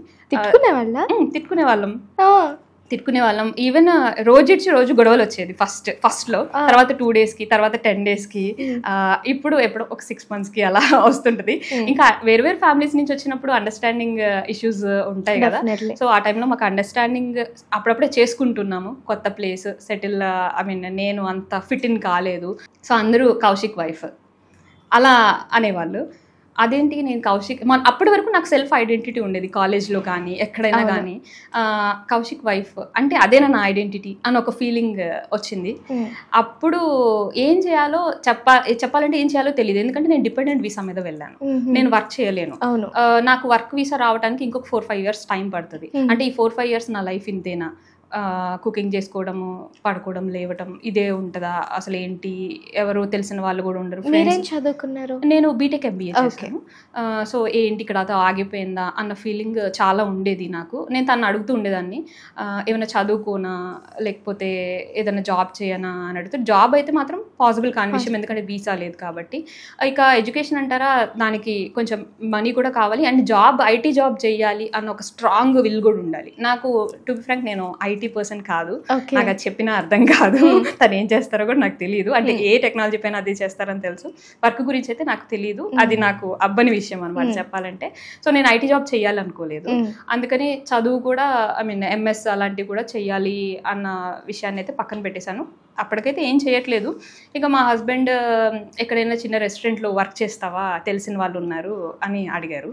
తిట్టుకునే వాళ్ళం. ఈవెన్ రోజు గొడవలు వచ్చేది. ఫస్ట్ లో, తర్వాత 2 daysకి, తర్వాత 10 daysకి, ఇప్పుడు ఎప్పుడో ఒక 6 monthsకి అలా వస్తుంటది. ఇంకా వేరు ఫ్యామిలీస్ నుంచి వచ్చినప్పుడు అండర్స్టాండింగ్ ఇష్యూస్ ఉంటాయి కదా. సో ఆ టైంలో మాకు అండర్స్టాండింగ్ అప్పుడప్పుడే చేసుకుంటున్నాము. కొత్త ప్లేస్ సెటిల్, నేను అంత ఫిట్ ఇన్ కాలేదు. సో అందరూ కౌశిక్ వైఫ్ అలా అనేవాళ్ళు. అదేంటి నేను కౌశిక్ అప్పటి వరకు నాకు సెల్ఫ్ ఐడెంటిటీ ఉండేది కాలేజ్లో కానీ ఎక్కడైనా కానీ కౌశిక్ వైఫ్ అంటే అదేనా నా ఐడెంటిటీ అని ఒక ఫీలింగ్ వచ్చింది. అప్పుడు ఏం చేయాలో చెప్పాలంటే ఏం చేయాలో తెలియదు, ఎందుకంటే నేను డిపెండెంట్ వీసా మీద వెళ్ళాను, నేను వర్క్ చేయలేను. నాకు వర్క్ వీసా రావడానికి ఇంకొక 4-5 years టైం పడుతుంది. అంటే ఈ 4-5 years నా లైఫ్ ఇంతేనా, కుకింగ్ చేసుకోవడము, పడుకోవడం, లేవటం ఇదే ఉంటుందా, అసలు ఏంటి, ఎవరు తెలిసిన వాళ్ళు కూడా ఉండరు. చదువుకున్నారు? నేను బీటెక్ MBA చేశాను. సో ఏంటి ఇక్కడ అదో ఆగిపోయిందా అన్న ఫీలింగ్ చాలా ఉండేది నాకు. నేను తను అడుగుతూ ఉండేదాన్ని, ఏమైనా చదువుకోనా లేకపోతే ఏదైనా జాబ్ చేయనా అని అడిగితే, జాబ్ అయితే మాత్రం పాసిబుల్ కాని విషయం, ఎందుకంటే వీసా లేదు కాబట్టి. ఇక ఎడ్యుకేషన్ అంటారా, దానికి కొంచెం మనీ కూడా కావాలి, అండ్ ఐటీ జాబ్ చేయాలి అన్న ఒక స్ట్రాంగ్ విల్ కూడా ఉండాలి. నాకు టు బి ఫ్రాంక్ నేను IT పర్సన్ కాదు, నాకు అది చెప్పినా అర్థం కాదు, తను ఏం చేస్తారో కూడా నాకు తెలియదు. అంటే ఏ టెక్నాలజీ పైన అది చేస్తారని తెలుసు, వర్క్ గురించి అయితే నాకు తెలియదు, అది నాకు అబ్బని విషయం అనమాట చెప్పాలంటే. సో నేను IT జాబ్ చేయాలనుకోలేదు, అందుకని చదువు కూడా MS అలాంటివి కూడా చెయ్యాలి అన్న విషయాన్ని అయితే పక్కన పెట్టేశాను. అప్పటికైతే ఏం చేయట్లేదు. ఇక మా హస్బెండ్ ఎక్కడైనా చిన్న రెస్టారెంట్లో వర్క్ చేస్తావా, తెలిసిన వాళ్ళు ఉన్నారు అని అడిగారు.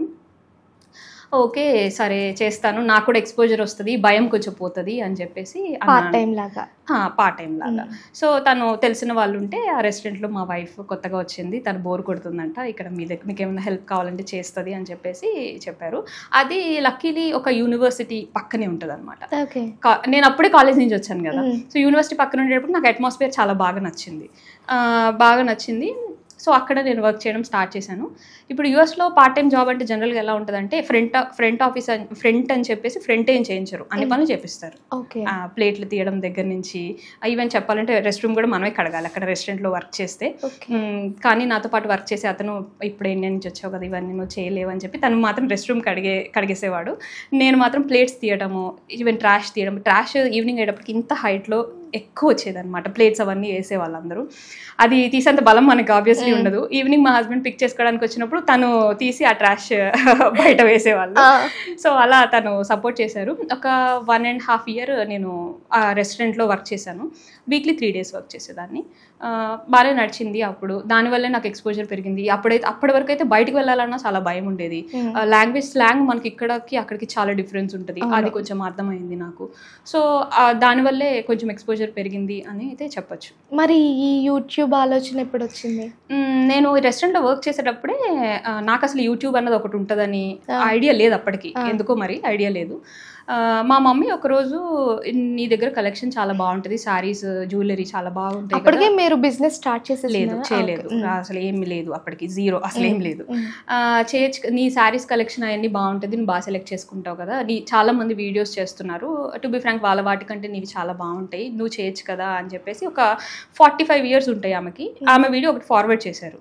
ఓకే సరే చేస్తాను, నాకు కూడా ఎక్స్పోజర్ వస్తుంది, భయం కొంచెం పోతుంది అని చెప్పేసి పార్ట్ టైం లాగా. సో తను తెలిసిన వాళ్ళు ఉంటే ఆ రెస్టారెంట్లో మా వైఫ్ కొత్తగా వచ్చింది, తను బోర్ కొడుతుందంట, ఇక్కడ మీకు ఏమైనా హెల్ప్ కావాలంటే చేస్తుంది అని చెప్పేసి చెప్పారు. అది లక్కీలీ ఒక యూనివర్సిటీ పక్కనే ఉంటుంది అనమాట. నేను అప్పుడే కాలేజ్ నుంచి వచ్చాను కదా, సో యూనివర్సిటీ పక్కన ఉండేటప్పుడు నాకు అట్మాస్ఫియర్ చాలా బాగా నచ్చింది. సో అక్కడ నేను వర్క్ చేయడం స్టార్ట్ చేశాను. ఇప్పుడు యూఎస్లో పార్ట్ టైం జాబ్ అంటే జనరల్గా ఎలా ఉంటుందంటే ఫ్రంట్ అని చెప్పేసి ఫ్రంట్ ఏం చేయించరు, అన్ని పనులు చేపిస్తారు. ప్లేట్లు తీయడం దగ్గర నుంచి ఈవెన్ చెప్పాలంటే రెస్ట్ రూమ్ కూడా మనమే కడగాలి అక్కడ రెస్టారెంట్లో వర్క్ చేస్తే. కానీ నాతో పాటు వర్క్ చేసే అతను, ఇప్పుడు ఇండియా నుంచి వచ్చావు కదా ఇవన్నీ నువ్వు చేయలేవు అని చెప్పి తను మాత్రం రెస్ట్ రూమ్ కడిగేసేవాడు. నేను మాత్రం ప్లేట్స్ తీయడము, ఈవెన్ ట్రాష్ తీయడం. ట్రాష్ ఈవినింగ్ అయ్యేటప్పటికి ఇంత హైట్లో ఎక్కువ వచ్చేదన్నమాట, ప్లేట్స్ అవన్నీ వేసే వాళ్ళందరూ. అది తీసేంత బలం మనకి ఆబ్వియస్లీ ఉండదు. ఈవినింగ్ మా హస్బెండ్ పిక్ చేసుకోవడానికి వచ్చినప్పుడు తను తీసి ఆ ట్రాష్ బయట వేసేవాళ్ళు. సో అలా తను సపోర్ట్ చేశారు. ఒక 1.5 year నేను ఆ రెస్టారెంట్లో వర్క్ చేశాను. వీక్లీ 3 days వర్క్ చేసేదాన్ని. బాగా నడిచింది. అప్పుడు దానివల్లే నాకు ఎక్స్పోజర్ పెరిగింది. అప్పటి వరకు అయితే బయటకు వెళ్ళాలన్నా చాలా భయం ఉండేది. స్లాంగ్ మనకి ఇక్కడికి అక్కడికి చాలా డిఫరెన్స్ ఉంటుంది, అది కొంచెం అర్థమైంది నాకు. సో దానివల్లే కొంచెం ఎక్స్పోజర్ పెరిగింది అని అయితే చెప్పొచ్చు. మరి ఈ యూట్యూబ్ ఆలోచన ఎప్పుడు వచ్చింది? నేను రెస్టారెంట్లో వర్క్ చేసేటప్పుడే నాకు అసలు యూట్యూబ్ అన్నది ఒకటి ఉంటుందని ఐడియా లేదు అప్పటికి, ఎందుకో మరి ఐడియా లేదు. మా మమ్మీ ఒకరోజు, నీ దగ్గర కలెక్షన్ చాలా బాగుంటుంది, శారీస్ జ్యువెలరీ చాలా బాగుంటాయి. అప్పటికే మీరు బిజినెస్ స్టార్ట్ చేయలేదు, అసలు ఏమి లేదు అప్పటికి, జీరో, అసలు ఏం లేదు. చేయొచ్చు, నీ శారీస్ కలెక్షన్ అవన్నీ బాగుంటుంది, నువ్వు బాగా సెలెక్ట్ చేసుకుంటావు కదా, చాలా మంది వీడియోస్ చేస్తున్నారు, టు బి ఫ్రాంక్ వాళ్ళ వాటికంటే నీవి చాలా బాగుంటాయి, నువ్వు చేయొచ్చు కదా అని చెప్పేసి. ఒక 45 years ఉంటాయి ఆమెకి. ఆమె వీడియో ఒకటి ఫార్వర్డ్ చేశారు,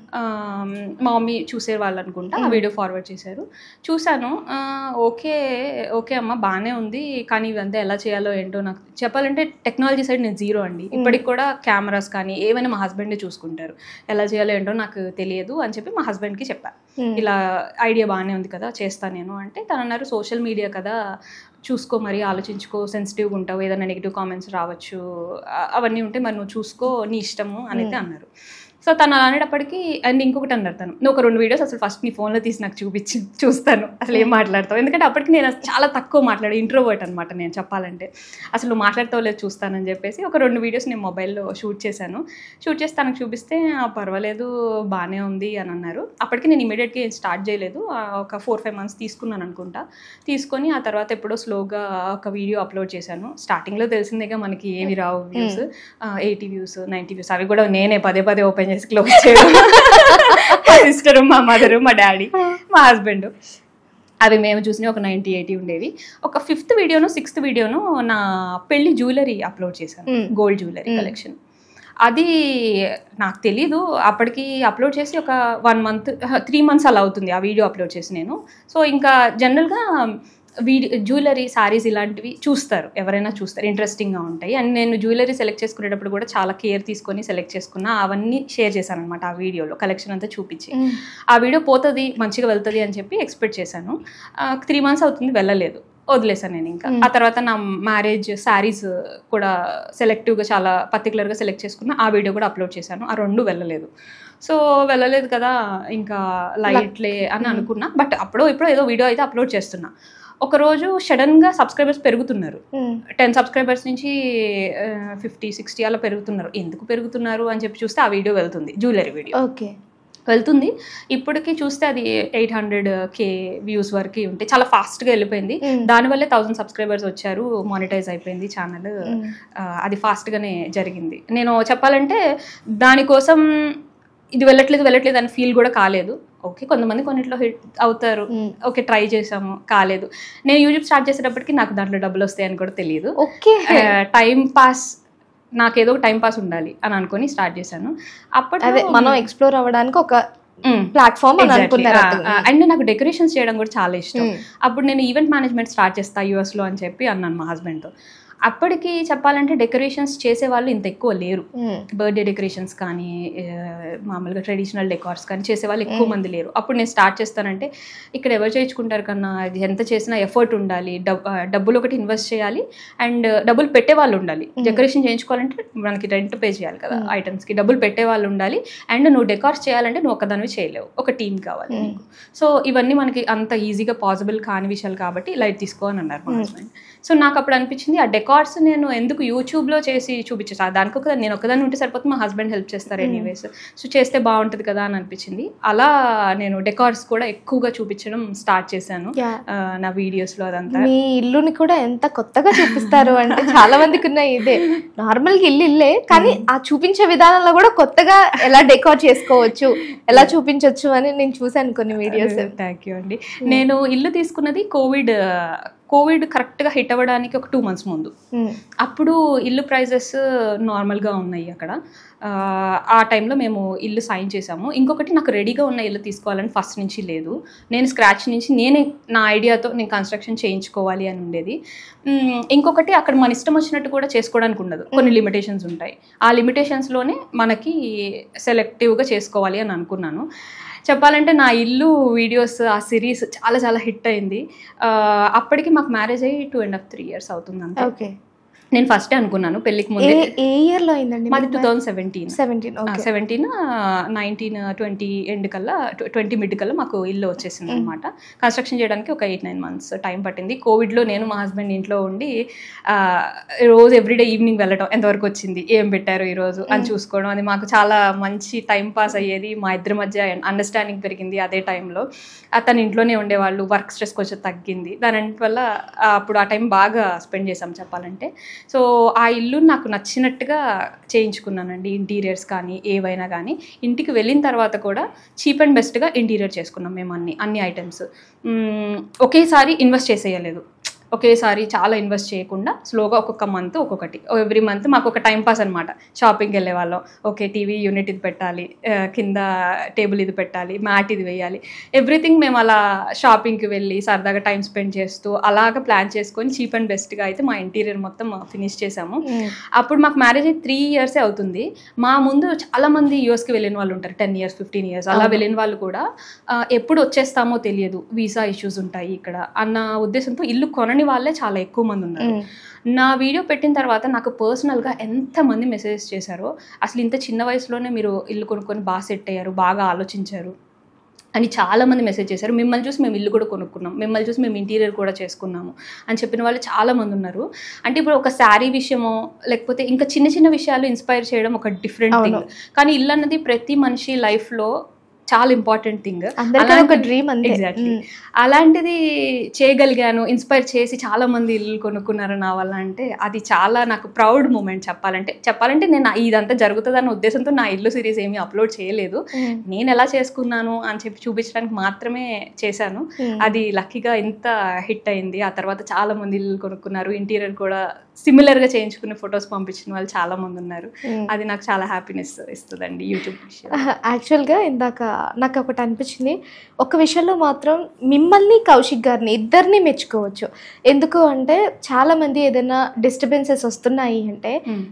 మా మమ్మీ చూసే వాళ్ళు అనుకుంటా, ఆ వీడియో ఫార్వర్డ్ చేశారు. చూశాను, ఓకే అమ్మ బాగానే ఉంది, కానీ ఇవంతా ఎలా చేయాలో ఏంటో నాకు చెప్పాలంటే టెక్నాలజీ సైడ్ నేను జీరో అండి. ఇప్పటికి కూడా కెమెరాస్ కానీ ఏమైనా మా హస్బెండే చూసుకుంటారు, ఎలా చేయాలో ఏంటో నాకు తెలియదు అని చెప్పి మా హస్బెండ్కి చెప్పాను. ఇలా ఐడియా బాగానే ఉంది కదా, చేస్తాను నేను అంటే, తను అన్నారు సోషల్ మీడియా కదా, చూసుకో, మరి ఆలోచించుకో, సెన్సిటివ్గా ఉంటావు, ఏదైనా నెగిటివ్ కామెంట్స్ రావచ్చు, అవన్నీ ఉంటే మరి నువ్వు చూసుకో, నీ ఇష్టము అని అయితే అన్నారు. సో తను అలా అనేటప్పటికీ, అండ్ ఇంకొకటి అన్నారు తను, నువ్వు ఒక 2 videos అసలు ఫస్ట్ నీ ఫోన్లో తీసి నాకు చూస్తాను అసలు ఏం మాట్లాడతావు, ఎందుకంటే అప్పటికి నేను చాలా తక్కువ మాట్లాడే ఇంట్రోవర్ట్ అనమాట నేను చెప్పాలంటే, అసలు నువ్వు మాట్లాడతావు లేదు చూస్తానని చెప్పేసి ఒక 2 videos నేను మొబైల్లో షూట్ చేశాను. షూట్ చేసి తనకు చూపిస్తే పర్వాలేదు బాగానే ఉంది అని అన్నారు. అప్పటికి నేను ఇమీడియట్గా ఏం స్టార్ట్ చేయలేదు, ఒక 4-5 months తీసుకున్నాను అనుకుంటా. తీసుకొని ఆ తర్వాత ఎప్పుడో స్లోగా ఒక వీడియో అప్లోడ్ చేశాను. స్టార్టింగ్లో తెలిసిందేగా మనకి ఏవి రావు వ్యూస్, 80 views 90 views, అవి కూడా నేనే పదే ఓపెన్ చేసి క్లోజ్ చేయడం, మా సిస్టర్, మా మదర్, మా డాడీ, మా హస్బెండ్, అవి మేము చూసిన ఒక 90-80 ఉండేవి. ఒక 5th వీడియోను 6th వీడియోను నా పెళ్లి జ్యువెలరీ అప్లోడ్ చేశాను, గోల్డ్ జ్యువెలరీ కలెక్షన్. అది నాకు తెలీదు, అప్పటికి అప్లోడ్ చేసి ఒక 1 month 3 months అలా అవుతుంది ఆ వీడియో అప్లోడ్ చేసి నేను. సో ఇంకా జనరల్గా జ్యువెలరీ, శారీస్ ఇలాంటివి చూస్తారు, ఎవరైనా చూస్తారు, ఇంట్రెస్టింగ్గా ఉంటాయి. అండ్ నేను జ్యువెలరీ సెలెక్ట్ చేసుకునేటప్పుడు కూడా చాలా కేర్ తీసుకొని సెలెక్ట్ చేసుకున్నా, అవన్నీ షేర్ చేశాను అనమాట ఆ వీడియోలో, కలెక్షన్ అంతా చూపించి. ఆ వీడియో పోతుంది, మంచిగా వెళ్తుంది అని చెప్పి ఎక్స్పెక్ట్ చేశాను. 3 months అవుతుంది, వెళ్ళలేదు, వదిలేసాను నేను. ఇంకా ఆ తర్వాత నా మ్యారేజ్ శారీస్ కూడా సెలెక్టివ్గా చాలా పర్టికులర్గా సెలెక్ట్ చేసుకున్నా, ఆ వీడియో కూడా అప్లోడ్ చేశాను, ఆ 2 వెళ్ళలేదు. సో వెళ్ళలేదు కదా, ఇంకా లైట్లే అని అనుకున్నా. బట్ ఇప్పుడు ఏదో వీడియో అయితే అప్లోడ్ చేస్తున్నా. ఒకరోజు సడన్గా సబ్స్క్రైబర్స్ పెరుగుతున్నారు. 10 సబ్స్క్రైబర్స్ నుంచి 50-60 అలా పెరుగుతున్నారు. ఎందుకు పెరుగుతున్నారు అని చెప్పి చూస్తే ఆ వీడియో వెళ్తుంది, జ్యువెలరీ వీడియో వెళ్తుంది. ఇప్పటికి చూస్తే అది 800K వ్యూస్ వరకు ఉంటే చాలా ఫాస్ట్గా వెళ్ళిపోయింది. దానివల్లే 1000 సబ్స్క్రైబర్స్ వచ్చారు, మానిటైజ్ అయిపోయింది ఛానల్. అది ఫాస్ట్గానే జరిగింది. నేను చెప్పాలంటే దానికోసం ఇది వెళ్ళట్లేదు అని ఫీల్ కూడా కాలేదు. ఓకే, కొంతమంది కొన్నిట్లో హిట్ అవుతారు, ఓకే ట్రై చేసాము, కాలేదు. నేను యూట్యూబ్ స్టార్ట్ చేసేటప్పటికి నాకు దాంట్లో డబ్బులు వస్తాయని కూడా తెలియదు. టైం పాస్, నాకేదో టైం పాస్ ఉండాలి అని అనుకుని స్టార్ట్ చేశాను. అప్పట్లో మనం ఎక్స్ప్లోర్ అవ్వడానికి ఒక ప్లాట్ఫామ్ అండ్ నాకు డెకరేషన్స్ చేయడం కూడా చాలా ఇష్టం. అప్పుడు నేను ఈవెంట్ మేనేజ్మెంట్ స్టార్ట్ చేస్తా US లో అని చెప్పి అన్నాను మా హస్బెండ్తో. అప్పటికి చెప్పాలంటే డెకరేషన్స్ చేసే వాళ్ళు ఇంత ఎక్కువ లేరు. బర్త్డే డెకరేషన్స్ కానీ మామూలుగా ట్రెడిషనల్ డెకార్స్ కానీ చేసే వాళ్ళు ఎక్కువ మంది లేరు. అప్పుడు నేను స్టార్ట్ చేస్తానంటే ఇక్కడ ఎవరు చేయించుకుంటారు కన్నా, అది ఎంత చేసినా ఎఫర్ట్ ఉండాలి, డబ్బులు ఒకటి ఇన్వెస్ట్ చేయాలి అండ్ డబ్బులు పెట్టే వాళ్ళు ఉండాలి. డెకరేషన్ చేయించుకోవాలంటే మనకి రెంట్ పే చేయాలి కదా, ఐటమ్స్కి డబ్బులు పెట్టే వాళ్ళు ఉండాలి. అండ్ నువ్వు డెకార్స్ చేయాలంటే నువ్వు ఒకదానివి చేయలేవు, ఒక టీం కావాలి నీకు. సో ఇవన్నీ మనకి అంత ఈజీగా పాసిబుల్ కాని విషయాలు కాబట్టి లైట్ తీసుకో అని అన్నారు మా హస్బెండ్. సో నాకు అప్పుడు అనిపించింది ఆ డెకార్స్ నేను ఎందుకు యూట్యూబ్లో చేసి చూపించాను, దానికి నేను ఒకదాన్ని ఉంటే సరిపోతుంది, మా హస్బెండ్ హెల్ప్ చేస్తారు ఎనీవేస్, సో చేస్తే బాగుంటుంది కదా అని అనిపించింది. అలా నేను డెకార్స్ కూడా ఎక్కువగా చూపించడం స్టార్ట్ చేశాను నా వీడియోస్లో. అదంతా మీ ఇల్లుని కూడా ఎంత కొత్తగా చూపిస్తారు అంటే చాలా మందికి ఉన్న ఇదే, నార్మల్గా ఇల్లే కానీ ఆ చూపించే విధానంలో కూడా కొత్తగా ఎలా డెకార్ చేసుకోవచ్చు, ఎలా చూపించవచ్చు అని నేను చూసాను కొన్ని వీడియోస్. థ్యాంక్ యూ అండి. నేను ఇల్లు తీసుకున్నది కోవిడ్ కరెక్ట్గా హిట్ అవ్వడానికి ఒక 2 months ముందు. అప్పుడు ఇల్లు ప్రైజెస్ నార్మల్గా ఉన్నాయి అక్కడ. ఆ టైంలో మేము ఇల్లు సైన్ చేసాము. ఇంకొకటి నాకు రెడీగా ఉన్న ఇల్లు తీసుకోవాలని ఫస్ట్ నుంచి లేదు. నేను స్క్రాచ్ నుంచి నేనే నా ఐడియాతో నేను కన్స్ట్రక్షన్ చేయించుకోవాలి అని ఉండేది. ఇంకొకటి అక్కడ మన ఇష్టం వచ్చినట్టు కూడా చేసుకోవడానికి ఉండదు, కొన్ని లిమిటేషన్స్ ఉంటాయి. ఆ లిమిటేషన్స్లోనే మనకి సెలెక్టివ్గా చేసుకోవాలి అని అనుకున్నాను. చెప్పాలంటే నా ఇల్లు వీడియోస్ ఆ సిరీస్ చాలా చాలా హిట్ అయింది. అప్పటికి మాకు మ్యారేజ్ అయ్యి 2.5-3 years అవుతుంది అంతే. ఓకే, నేను ఫస్టే అనుకున్నాను పెళ్ళికి ముందే. ఏ ఇయర్ లో అయిందండి మాది? 2017, 19, 20 ఎండ్ కల్లా 20 మిడ్ కల్లా మాకు ఇల్లు వచ్చేసింది అనమాట. కన్స్ట్రక్షన్ చేయడానికి ఒక 8-9 months టైం పట్టింది. కోవిడ్లో నేను మా హస్బెండ్ ఇంట్లో ఉండి రోజు ఎవ్రీడే ఈవినింగ్ వెళ్ళటం, ఎంతవరకు వచ్చింది, ఏం పెట్టారు ఈరోజు అని చూసుకోవడం, అది మాకు చాలా మంచి టైం పాస్ అయ్యేది. మా ఇద్దరి మధ్య అండర్స్టాండింగ్ పెరిగింది అదే టైంలో. అతను ఇంట్లోనే ఉండేవాళ్ళు, వర్క్ స్ట్రెస్ కొంచెం తగ్గింది. దాని వల్ల అప్పుడు ఆ టైం బాగా స్పెండ్ చేసాం చెప్పాలంటే. సో ఆ ఇల్లు నాకు నచ్చినట్టుగా చేయించుకున్నానండి, ఇంటీరియర్స్ కానీ ఏవైనా కానీ. ఇంటికి వెళ్ళిన తర్వాత కూడా చీప్ అండ్ బెస్ట్గా ఇంటీరియర్ చేసుకున్నాం మేము అన్ని ఐటమ్స్. ఒకేసారి ఇన్వెస్ట్ చేసేయలేదు, ఒకేసారి చాలా ఇన్వెస్ట్ చేయకుండా స్లోగా ఒక్కొక్క మంత్ ఒక్కొక్కటి, ఎవ్రీ మంత్ మాకు ఒక టైం పాస్ అనమాట. షాపింగ్కి వెళ్ళే వాళ్ళం, ఓకే టీవీ యూనిట్ ఇది పెట్టాలి, కింద టేబుల్ ఇది పెట్టాలి, మ్యాట్ ఇది వేయాలి, ఎవ్రీథింగ్ మేము అలా షాపింగ్కి వెళ్ళి సరదాగా టైం స్పెండ్ చేస్తూ అలాగా ప్లాన్ చేసుకొని చీప్ అండ్ బెస్ట్గా అయితే మా ఇంటీరియర్ మొత్తం ఫినిష్ చేసాము. అప్పుడు మాకు మ్యారేజ్ అయ్యి 3 years అవుతుంది. మా ముందు చాలామంది యూఎస్కి వెళ్ళిన వాళ్ళు ఉంటారు, 10 years 15 years అలా వెళ్ళిన వాళ్ళు కూడా ఎప్పుడు వచ్చేస్తామో తెలియదు, వీసా ఇష్యూస్ ఉంటాయి ఇక్కడ అన్న ఉద్దేశంతో ఇల్లు కొనని వాళ్ళే చాలా ఎక్కువ మంది ఉన్నారు. నా వీడియో పెట్టిన తర్వాత నాకు పర్సనల్గా ఎంతమంది మెసేజెస్ చేశారో, అసలు ఇంత చిన్న వయసులోనే మీరు ఇల్లు కొనుక్కొని బాగా సెట్ అయ్యారు, బాగా ఆలోచించారు అని చాలామంది మెసేజ్ చేశారు. మిమ్మల్ని చూసి మేము ఇల్లు కూడా కొనుక్కున్నాం, మిమ్మల్ని చూసి మేము ఇంటీరియర్ కూడా చేసుకున్నాము అని చెప్పిన వాళ్ళు చాలామంది ఉన్నారు. అంటే ఇప్పుడు ఒక శారీ విషయమో లేకపోతే ఇంకా చిన్న చిన్న విషయాలు ఇన్స్పైర్ చేయడం ఒక డిఫరెంట్ థింగ్, కానీ ఇల్లు అన్నది ప్రతి మనిషి లైఫ్లో చాలా ఇంపార్టెంట్ థింగ్. ఎగ్జాక్ట్లీ అలాంటిది చేయగలిగాను, ఇన్స్పైర్ చేసి చాలా మంది ఇల్లు కొనుక్కున్నారు నా వల్ల అంటే అది చాలా నాకు ప్రౌడ్ మూమెంట్ చెప్పాలంటే నేను ఇదంతా జరుగుతుందన్న ఉద్దేశంతో నా ఇల్లు సిరీస్ ఏమీ అప్లోడ్ చేయలేదు. నేను ఎలా చేసుకున్నాను అని చెప్పి చూపించడానికి మాత్రమే చేశాను. అది లక్కీగా ఇంత హిట్ అయింది. ఆ తర్వాత చాలా మంది ఇల్లు కొనుక్కున్నారు, ఇంటీరియర్ కూడా సిమిలర్గా చేయించుకునే ఫొటోస్ పంపించిన వాళ్ళు చాలా మంది ఉన్నారు. అది నాకు చాలా హ్యాపీనెస్ ఇస్తుందండి యూట్యూబ్ విషయం. యాక్చువల్గా ఇందాక నాకు ఒకటి అనిపించింది, ఒక విషయంలో మాత్రం మిమ్మల్ని కౌశిక్ గారిని ఇద్దరిని మెచ్చుకోవచ్చు. ఎందుకు అంటే చాలామంది ఏదైనా డిస్టర్బెన్సెస్ వస్తున్నాయి అంటే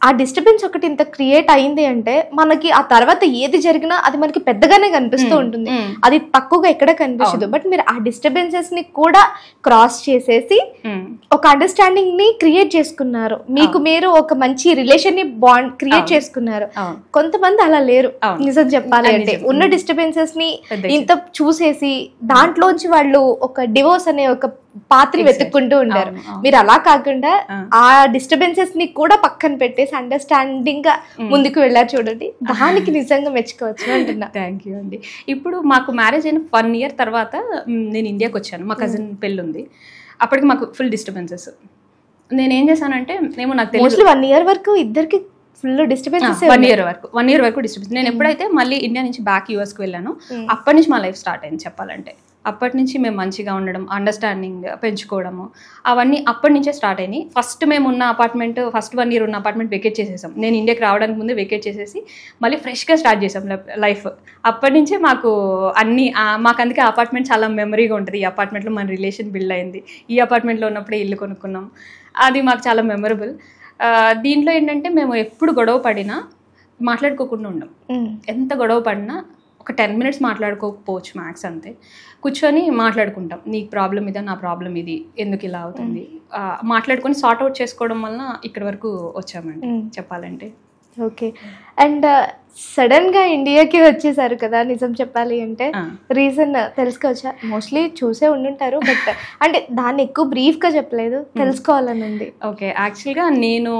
ఆ డిస్టర్బెన్స్ ఒకటి ఇంత క్రియేట్ అయింది అంటే మనకి ఆ తర్వాత ఏది జరిగినా అది మనకి పెద్దగానే కనిపిస్తూ ఉంటుంది, అది తక్కువగా ఎక్కడ కనిపించదు. బట్ మీరు ఆ డిస్టర్బెన్సెస్ ని కూడా క్రాస్ చేసేసి ఒక అండర్స్టాండింగ్ ని క్రియేట్ చేసుకున్నారు, మీకు మీరు ఒక మంచి రిలేషన్ ని బాండ్ క్రియేట్ చేసుకున్నారు. కొంతమంది అలా లేరు నిజం చెప్పాలి అంటే, ఉన్న డిస్టర్బెన్సెస్ ని ఇంత చూసేసి దాంట్లోంచి వాళ్ళు ఒక డివోర్స్ అనే ఒక పాత్ర వెతుక్కుంటూ ఉంటారు. మీరు అలా కాకుండా ఆ డిస్టర్బెన్సెస్ ని కూడా పక్కన పెట్టేసి అండర్స్టాండింగ్ గా ముందుకు వెళ్ళారు చూడండి, దానికి నిజంగా మెచ్చుకోవచ్చు అంటున్నా. థ్యాంక్ యూ అండి. ఇప్పుడు మాకు మ్యారేజ్ అయిన 1 year తర్వాత నేను ఇండియాకి వచ్చాను, మా కజిన్ పెళ్ళి ఉంది. అప్పటికి మాకు ఫుల్ డిస్టర్బెన్సెస్. నేను ఏం చేశానంటే, నాకు తెలియదు 1 year వరకు ఇద్దరికి ఫుల్ డిస్టర్బెన్సెస్. 1 year వరకు డిస్టర్బెన్స్. నేను ఎప్పుడైతే మళ్ళీ ఇండియా నుంచి బ్యాక్ యూఎస్కి వెళ్ళాను, అప్పటి నుంచి మా లైఫ్ స్టార్ట్ అయింది చెప్పాలంటే. అప్పటి నుంచి మేము మంచిగా ఉండడం, అండర్స్టాండింగ్ పెంచుకోవడము, అవన్నీ అప్పటి నుంచే స్టార్ట్ అయినాయి. ఫస్ట్ మేము ఉన్న అపార్ట్మెంట్, ఫస్ట్ 1 year ఉన్న అపార్ట్మెంట్ వెకేట్ చేసేసాం. నేను ఇండియాకి రావడానికి ముందే వెకేట్ చేసేసి మళ్ళీ ఫ్రెష్గా స్టార్ట్ చేసాం లైఫ్. అప్పటి నుంచే మాకు అన్నీ, మాకు అందుకే అపార్ట్మెంట్ చాలా మెమరీగా ఉంటుంది. ఈ అపార్ట్మెంట్లో మన రిలేషన్ బిల్డ్ అయింది, ఈ అపార్ట్మెంట్లో ఉన్నప్పుడే ఇల్లు కొనుక్కున్నాం, అది మాకు చాలా మెమరబుల్. దీంట్లో ఏంటంటే మేము ఎప్పుడు గొడవ పడినా మాట్లాడుకోకుండా ఉండం. ఎంత గొడవ పడినా ఒక 10 minutes మాట్లాడుకోకపోవచ్చు మ్యాక్స్, అంతే. కూర్చొని మాట్లాడుకుంటాం, నీకు ప్రాబ్లం ఇదా, నా ప్రాబ్లం ఇది, ఎందుకు ఇలా అవుతుంది, మాట్లాడుకొని సార్ట్ అవుట్ చేసుకోవడం వలన ఇక్కడి వరకు వచ్చామండి చెప్పాలంటే. ఓకే. అండ్ సడన్ గా ఇండియాకి వచ్చేసారు కదా, నిజం చెప్పాలి అంటే రీజన్ తెలుసుకోవచ్చా? మోస్ట్లీ చూసే ఉండుంటారు, బట్ అంటే దాన్ని ఎక్కువ బ్రీఫ్ గా చెప్పలేదు, తెలుసుకోవాలని ఉంది. ఓకే, యాక్చువల్గా నేను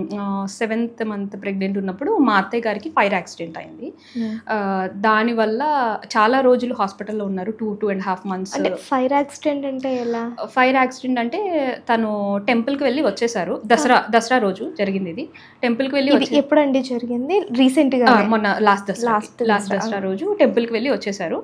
7th month ప్రెగ్నెంట్ ఉన్నప్పుడు మా అత్తయ్య గారికి ఫైర్ యాక్సిడెంట్ అయింది. దానివల్ల చాలా రోజులు హాస్పిటల్లో ఉన్నారు, 2.5 months. ఫైర్ యాక్సిడెంట్ అంటే ఎలా? ఫైర్ యాక్సిడెంట్ అంటే తను టెంపుల్కి వెళ్ళి వచ్చేసారు, దసరా రోజు జరిగింది ఇది. టెంపుల్కి వెళ్ళి ఎప్పుడండి జరిగింది? రీసెంట్ గా, మొన్న లాస్ట్ దసరా రోజు టెంపుల్కి వెళ్ళి వచ్చేసారు.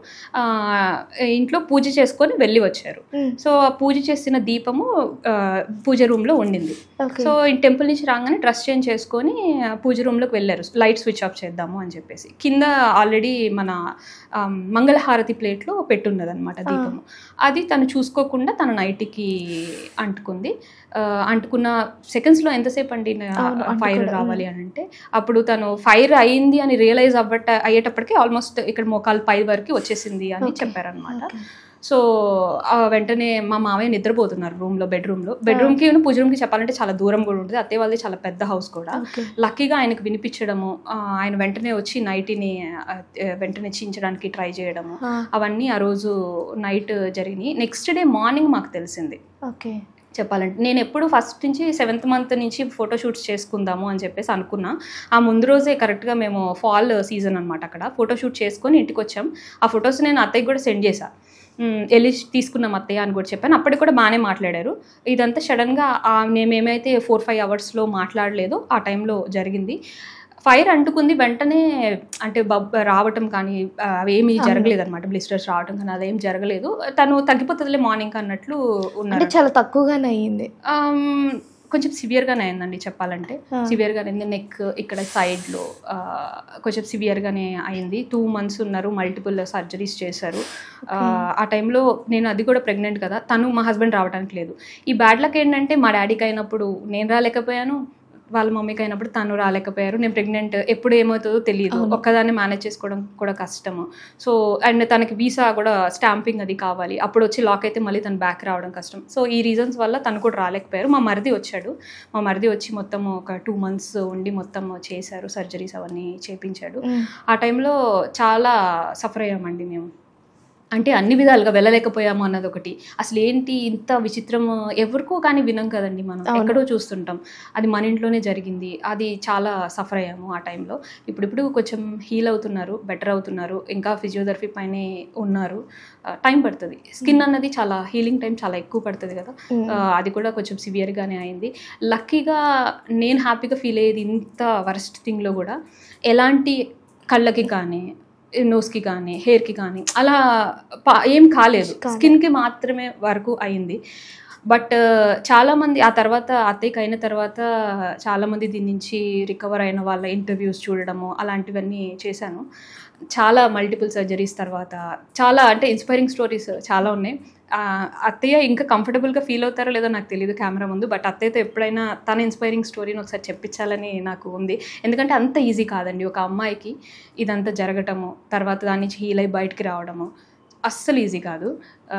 ఇంట్లో పూజ చేసుకొని వెళ్ళి వచ్చారు. సో ఆ పూజ చేసిన దీపము పూజ రూమ్లో ఉండింది. సో ఈ టెంపుల్ నుంచి రాగానే డ్రెస్ చేంజ్ చేసుకొని పూజ రూమ్లోకి వెళ్ళారు, లైట్ స్విచ్ ఆఫ్ చేద్దాము అని చెప్పేసి. కింద ఆల్రెడీ మన మంగళహారతి ప్లేట్లో పెట్టున్నది అనమాట దీపము. అది తను చూసుకోకుండా తన నైట్కి అంటుకుంది. అంటుకున్న సెకండ్స్లో ఎంతసేపు అండి ఫైర్ రావాలి అని అంటే, అప్పుడు తను ఫైర్ అయింది అని రియలైజ్ అయ్యేటప్పటికి ఆల్మోస్ట్ ఇక్కడ మోకాలు పై వరకు వచ్చేసింది అని చెప్పారనమాట. సో వెంటనే మా మామయ్య నిద్రపోతున్నారు రూమ్లో, బెడ్రూమ్కి పూజ రూమ్కి చెప్పాలంటే చాలా దూరం కూడా ఉంటుంది. అత్తయ్య వాళ్ళది చాలా పెద్ద హౌస్ కూడా. లక్కీగా ఆయనకు వినిపించడము, ఆయన వెంటనే వచ్చి నైట్ని వెంటనే చించడానికి ట్రై చేయడము, అవన్నీ ఆ రోజు నైట్ జరిగినాయి. నెక్స్ట్ డే మార్నింగ్ మాకు తెలిసింది. ఓకే, చెప్పాలంటే నేను ఎప్పుడు ఫస్ట్ నుంచి 7th month నుంచి ఫోటోషూట్స్ చేసుకుందాము అని చెప్పేసి అనుకున్నా. ఆ ముందు రోజే కరెక్ట్గా మేము ఫాల్ సీజన్ అనమాట, అక్కడ ఫోటోషూట్ చేసుకొని ఇంటికి వచ్చాం. ఆ ఫొటోస్ నేను అత్తయ్యకి కూడా సెండ్ చేశాను, వెళ్ళి తీసుకున్నాం అత్తయ్య అని కూడా చెప్పాను. అప్పటికి కూడా బాగానే మాట్లాడారు. ఇదంతా సడన్గా మేమేమైతే 4-5 hours మాట్లాడలేదో ఆ టైంలో జరిగింది. ఫైర్ అంటుకుంది, వెంటనే అంటే రావటం కానీ అవేమీ జరగలేదు అనమాట, బ్లిస్టర్స్ రావటం కానీ అదేం జరగలేదు. తను తగ్గిపోతుందిలే మార్నింగ్ అన్నట్లు ఉన్నారు. చాలా తక్కువగానే అయ్యింది, కొంచెం సివియర్గానే అయిందండి చెప్పాలంటే. సివియర్గానే అయింది, నెక్ ఇక్కడ సైడ్లో కొంచెం సివియర్గానే అయింది. 2 months ఉన్నారు, మల్టిపుల్ సర్జరీస్ చేశారు. ఆ టైంలో నేను అది కూడా ప్రెగ్నెంట్ కదా, తను మా హస్బెండ్ రావడానికి లేదు. ఈ బ్యాడ్ లక్ ఏంటంటే మా డాడీకి అయినప్పుడు నేను రాలేకపోయాను, వాళ్ళ మమ్మీకి అయినప్పుడు తను రాలేకపోయారు. నేను ప్రెగ్నెంట్, ఎప్పుడు ఏమవుతుందో తెలియదు, ఒక్కదాన్ని మేనేజ్ చేసుకోవడం కూడా కష్టము. సో అండ్ తనకి వీసా కూడా స్టాంపింగ్ అది కావాలి, అప్పుడు వచ్చి లాక్ అయితే మళ్ళీ తను బ్యాక్ రావడం కష్టం. సో ఈ రీజన్స్ వల్ల తను కూడా రాలేకపోయారు. మా మరిది వచ్చాడు, మా మరిది వచ్చి మొత్తం ఒక 2 months ఉండి మొత్తం చేశారు, సర్జరీస్ అవన్నీ చేయించాడు. ఆ టైంలో చాలా సఫర్ అయ్యామండి మేము. అంటే అన్ని విధాలుగా వెళ్ళలేకపోయాము అన్నది ఒకటి. అసలు ఏంటి ఇంత విచిత్రం, ఎవరికో కానీ వినం కదండి మనం, ఎక్కడో చూస్తుంటాం. అది మన ఇంట్లోనే జరిగింది, అది చాలా సఫర్ అయ్యాము ఆ టైంలో. ఇప్పుడు కొంచెం హీల్ అవుతున్నారు, బెటర్ అవుతున్నారు, ఇంకా ఫిజియోథెరపీ పైనే ఉన్నారు. టైం పడుతుంది, స్కిన్ అన్నది చాలా హీలింగ్ టైం చాలా ఎక్కువ పడుతుంది కదా, అది కూడా కొంచెం సివియర్గానే అయింది. లక్కీగా నేను హ్యాపీగా ఫీల్ అయ్యేది, ఇంత వరస్ట్ థింగ్లో కూడా ఎలాంటి కళ్ళకి కానీ నోస్కి కానీ హెయిర్కి కానీ అలా ఏం కాలేదు, స్కిన్కి మాత్రమే వరకు అయింది. బట్ చాలామంది ఆ తర్వాత అత్తయ్యకి అయిన తర్వాత చాలామంది దీని నుంచి రికవర్ అయిన వాళ్ళ ఇంటర్వ్యూస్ చూడడము అలాంటివన్నీ చేశాను. చాలా మల్టిపుల్ సర్జరీస్ తర్వాత చాలా అంటే ఇన్స్పైరింగ్ స్టోరీస్ చాలా ఉన్నాయి. అత్తయ్య ఇంకా కంఫర్టబుల్గా ఫీల్ అవుతారో లేదో నాకు తెలియదు కెమెరా ముందు, బట్ అత్తయ్యతో ఎప్పుడైనా తన ఇన్స్పైరింగ్ స్టోరీని ఒకసారి చెప్పించాలని నాకు ఉంది. ఎందుకంటే అంత ఈజీ కాదండి ఒక అమ్మాయికి ఇదంతా జరగటము, తర్వాత దాని నుంచి హీల్ అయి బయటికి రావడము అస్సలు ఈజీ కాదు.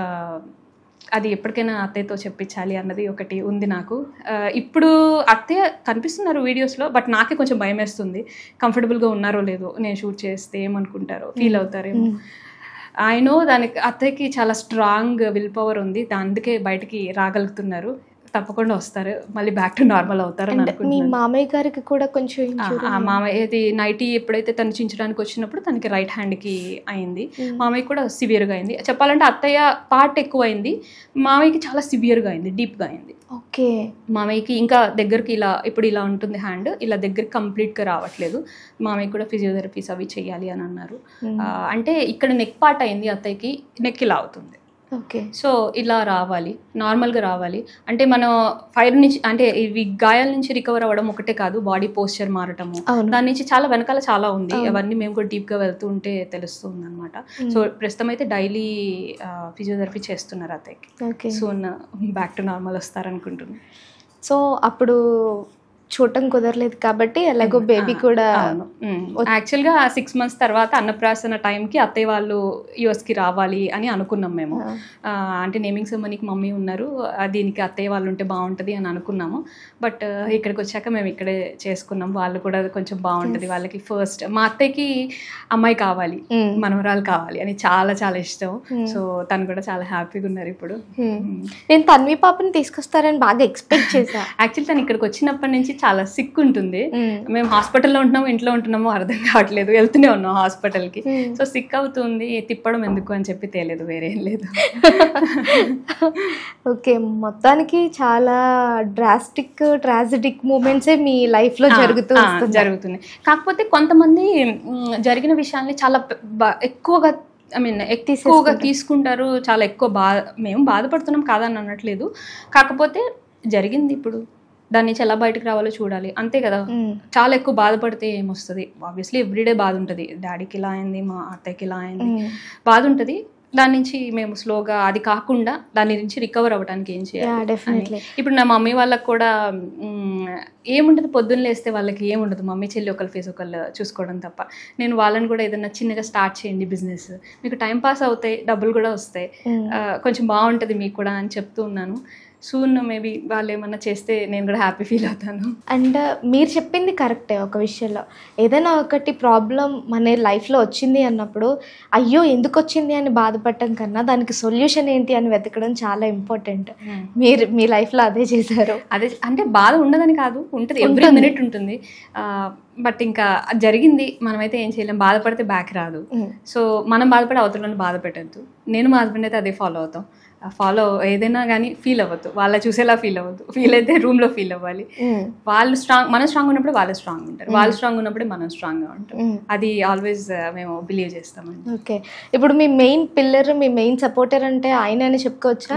అది ఎప్పటికైనా అత్తయ్యతో చెప్పించాలి అన్నది ఒకటి ఉంది నాకు. ఇప్పుడు అత్తయ్య కనిపిస్తున్నారు వీడియోస్లో, బట్ నాకే కొంచెం భయం వేస్తుంది. కంఫర్టబుల్గా ఉన్నారో లేదో, నేను షూట్ చేస్తే ఏమనుకుంటారో, ఫీల్ అవుతారేమో. ఐ నో దానికి అత్తయ్యకి చాలా స్ట్రాంగ్ విల్ పవర్ ఉంది, అందుకే బయటికి రాగలుగుతున్నారు. తప్పకుండా వస్తారు, మళ్ళీ బ్యాక్ టు నార్మల్ అవుతారు అని అనుకుంటున్నాను. మీ మామయ్య గారికి కూడా కొంచెం మామయ్యది నైటీ ఎప్పుడైతే తను చించడానికి వచ్చినప్పుడు తనకి రైట్ హ్యాండ్కి అయింది. మామయ్య కూడా సివియర్గా అయింది. చెప్పాలంటే అత్తయ్య పార్ట్ ఎక్కువ అయింది, మామయ్యకి చాలా సివియర్గా అయింది, డీప్గా అయింది. ఓకే. మామయ్యకి ఇంకా దగ్గరికి ఇలా ఇప్పుడు ఇలా ఉంటుంది హ్యాండ్, ఇలా దగ్గరికి కంప్లీట్గా రావట్లేదు. మామయ్య కూడా ఫిజియోథెరపీస్ అవి చేయాలి అని అన్నారు. అంటే ఇక్కడ నెక్ పార్ట్ అయింది అత్తయ్యకి, నెక్ ఇలా అవుతుంది. ఓకే. సో ఇలా రావాలి, నార్మల్గా రావాలి. అంటే మనం ఫైర్ నుంచి అంటే ఇవి గాయాల నుంచి రికవర్ అవ్వడం ఒకటే కాదు, బాడీ పోస్చర్ మారటము, దాని నుంచి చాలా వెనకాల చాలా ఉంది. అవన్నీ మేము కూడా డీప్గా వెళ్తూ ఉంటే తెలుస్తుంది అనమాట. సో ప్రస్తుతం అయితే డైలీ ఫిజియోథెరపీ చేస్తున్నారు అత్తయ్యకి. సూన్ బ్యాక్ టు నార్మల్ వస్తారనుకుంటున్నాను. సో అప్పుడు చూడటం కుదరలేదు కాబట్టి ఎలాగో బేబీ కూడా యాక్చువల్గా 6 months తర్వాత అన్నప్రాసన టైంకి అత్తయ్య వాళ్ళు యూఎస్కి రావాలి అని అనుకున్నాం మేము. అంటే నేమింగ్ సెరమనీకి మమ్మీ ఉన్నారు, దీనికి అత్తయ్య వాళ్ళు ఉంటే బాగుంటుంది అని అనుకున్నాము. బట్ ఇక్కడికి వచ్చాక మేము ఇక్కడే చేసుకున్నాం. వాళ్ళు కూడా కొంచెం బాగుంటుంది, వాళ్ళకి ఫస్ట్ మా అత్తయ్యకి అమ్మాయి కావాలి, మనవరాలు కావాలి అని చాలా చాలా ఇష్టం. సో తను కూడా చాలా హ్యాపీగా ఉన్నారు ఇప్పుడు. నేను తన్వి పాపని తీసుకొస్తారని బాగా ఎక్స్పెక్ట్ చేశాను. యాక్చువల్లీ తను ఇక్కడికి వచ్చినప్పటి నుంచి చాలా సిక్ ఉంటుంది. మేము హాస్పిటల్లో ఉంటున్నాము, ఇంట్లో ఉంటున్నామో అర్థం కావట్లేదు, వెళ్తూనే ఉన్నాం హాస్పిటల్కి. సో సిక్ అవుతుంది, తిప్పడం ఎందుకు అని చెప్పి తెలియదు, వేరే ఏం లేదు. ఓకే. మొత్తానికి చాలా ట్రాజిడిక్ మూమెంట్సే మీ లైఫ్లో జరుగుతుంది. కాకపోతే కొంతమంది జరిగిన విషయాల్ని చాలా ఎక్కువగా ఎక్కువగా తీసుకుంటారు, చాలా ఎక్కువ మేము బాధపడుతున్నాం కాదని అనట్లేదు. కాకపోతే జరిగింది, ఇప్పుడు దాని నుంచి ఎలా బయటకు రావాలో చూడాలి, అంతే కదా. చాలా ఎక్కువ బాధపడితే ఏమొస్తుంది, ఆబ్వియస్లీ ఎవ్రీడే బాధ ఉంటుంది. డాడీకి ఇలా అయింది, మా అత్తయ్యకి ఇలా అయింది, బాధ ఉంటుంది. దాని నుంచి మేము స్లోగా అది కాకుండా దాని నుంచి రికవర్ అవ్వడానికి ఏం చేయాలి. ఇప్పుడు నా మమ్మీ వాళ్ళకి కూడా ఏముండదు, పొద్దున్న లేస్తే వాళ్ళకి ఏముండదు, మమ్మీ చెల్లి ఒకళ్ళ ఫేస్ ఒకళ్ళు చూసుకోవడం తప్ప. నేను వాళ్ళని కూడా ఏదైనా చిన్నగా స్టార్ట్ చేయండి బిజినెస్, మీకు టైం పాస్ అవుతాయి, డబ్బులు కూడా వస్తాయి, కొంచెం బాగుంటుంది మీకు కూడా అని చెప్తూ ఉన్నాను. సూన్ మేబీ వాళ్ళు ఏమన్నా చేస్తే నేను కూడా హ్యాపీ ఫీల్ అవుతాను. అండ్ మీరు చెప్పింది కరెక్టే. ఒక విషయంలో ఏదైనా ఒకటి ప్రాబ్లం మన లైఫ్లో వచ్చింది అన్నప్పుడు అయ్యో ఎందుకు వచ్చింది అని బాధపడటం కన్నా దానికి సొల్యూషన్ ఏంటి అని వెతకడం చాలా ఇంపార్టెంట్. మీరు మీ లైఫ్లో అదే చేశారు. అదే అంటే బాధ ఉండదని కాదు, ఉంటుంది, ఎవ్రీ మినిట్ ఉంటుంది. బట్ ఇంకా జరిగింది, మనమైతే ఏం చేయలేం, బాధపడితే బ్యాక్ రాదు. సో మనం బాధపడి అవతలని బాధ పెట్టద్దు. నేను మా హస్బెండ్ అయితే అదే ఫాలో అవుతాం. ఏదైనా కానీ ఫీల్ అవ్వద్దు, వాళ్ళ చూసేలా ఫీల్ అవ్వద్దు, ఫీల్ అయితే రూమ్లో ఫీల్ అవ్వాలి. వాళ్ళు మనం స్ట్రాంగ్ ఉన్నప్పుడు వాళ్ళు స్ట్రాంగ్ ఉంటారు, వాళ్ళు స్ట్రాంగ్ ఉన్నప్పుడే మనం స్ట్రాంగ్గా ఉంటాం. అది ఆల్వేస్ మేము బిలీవ్ చేస్తామండి. ఓకే. ఇప్పుడు మీ మెయిన్ పిల్లర్, మీ మెయిన్ సపోర్టర్ అంటే ఆయన అని చెప్పుకోవచ్చా?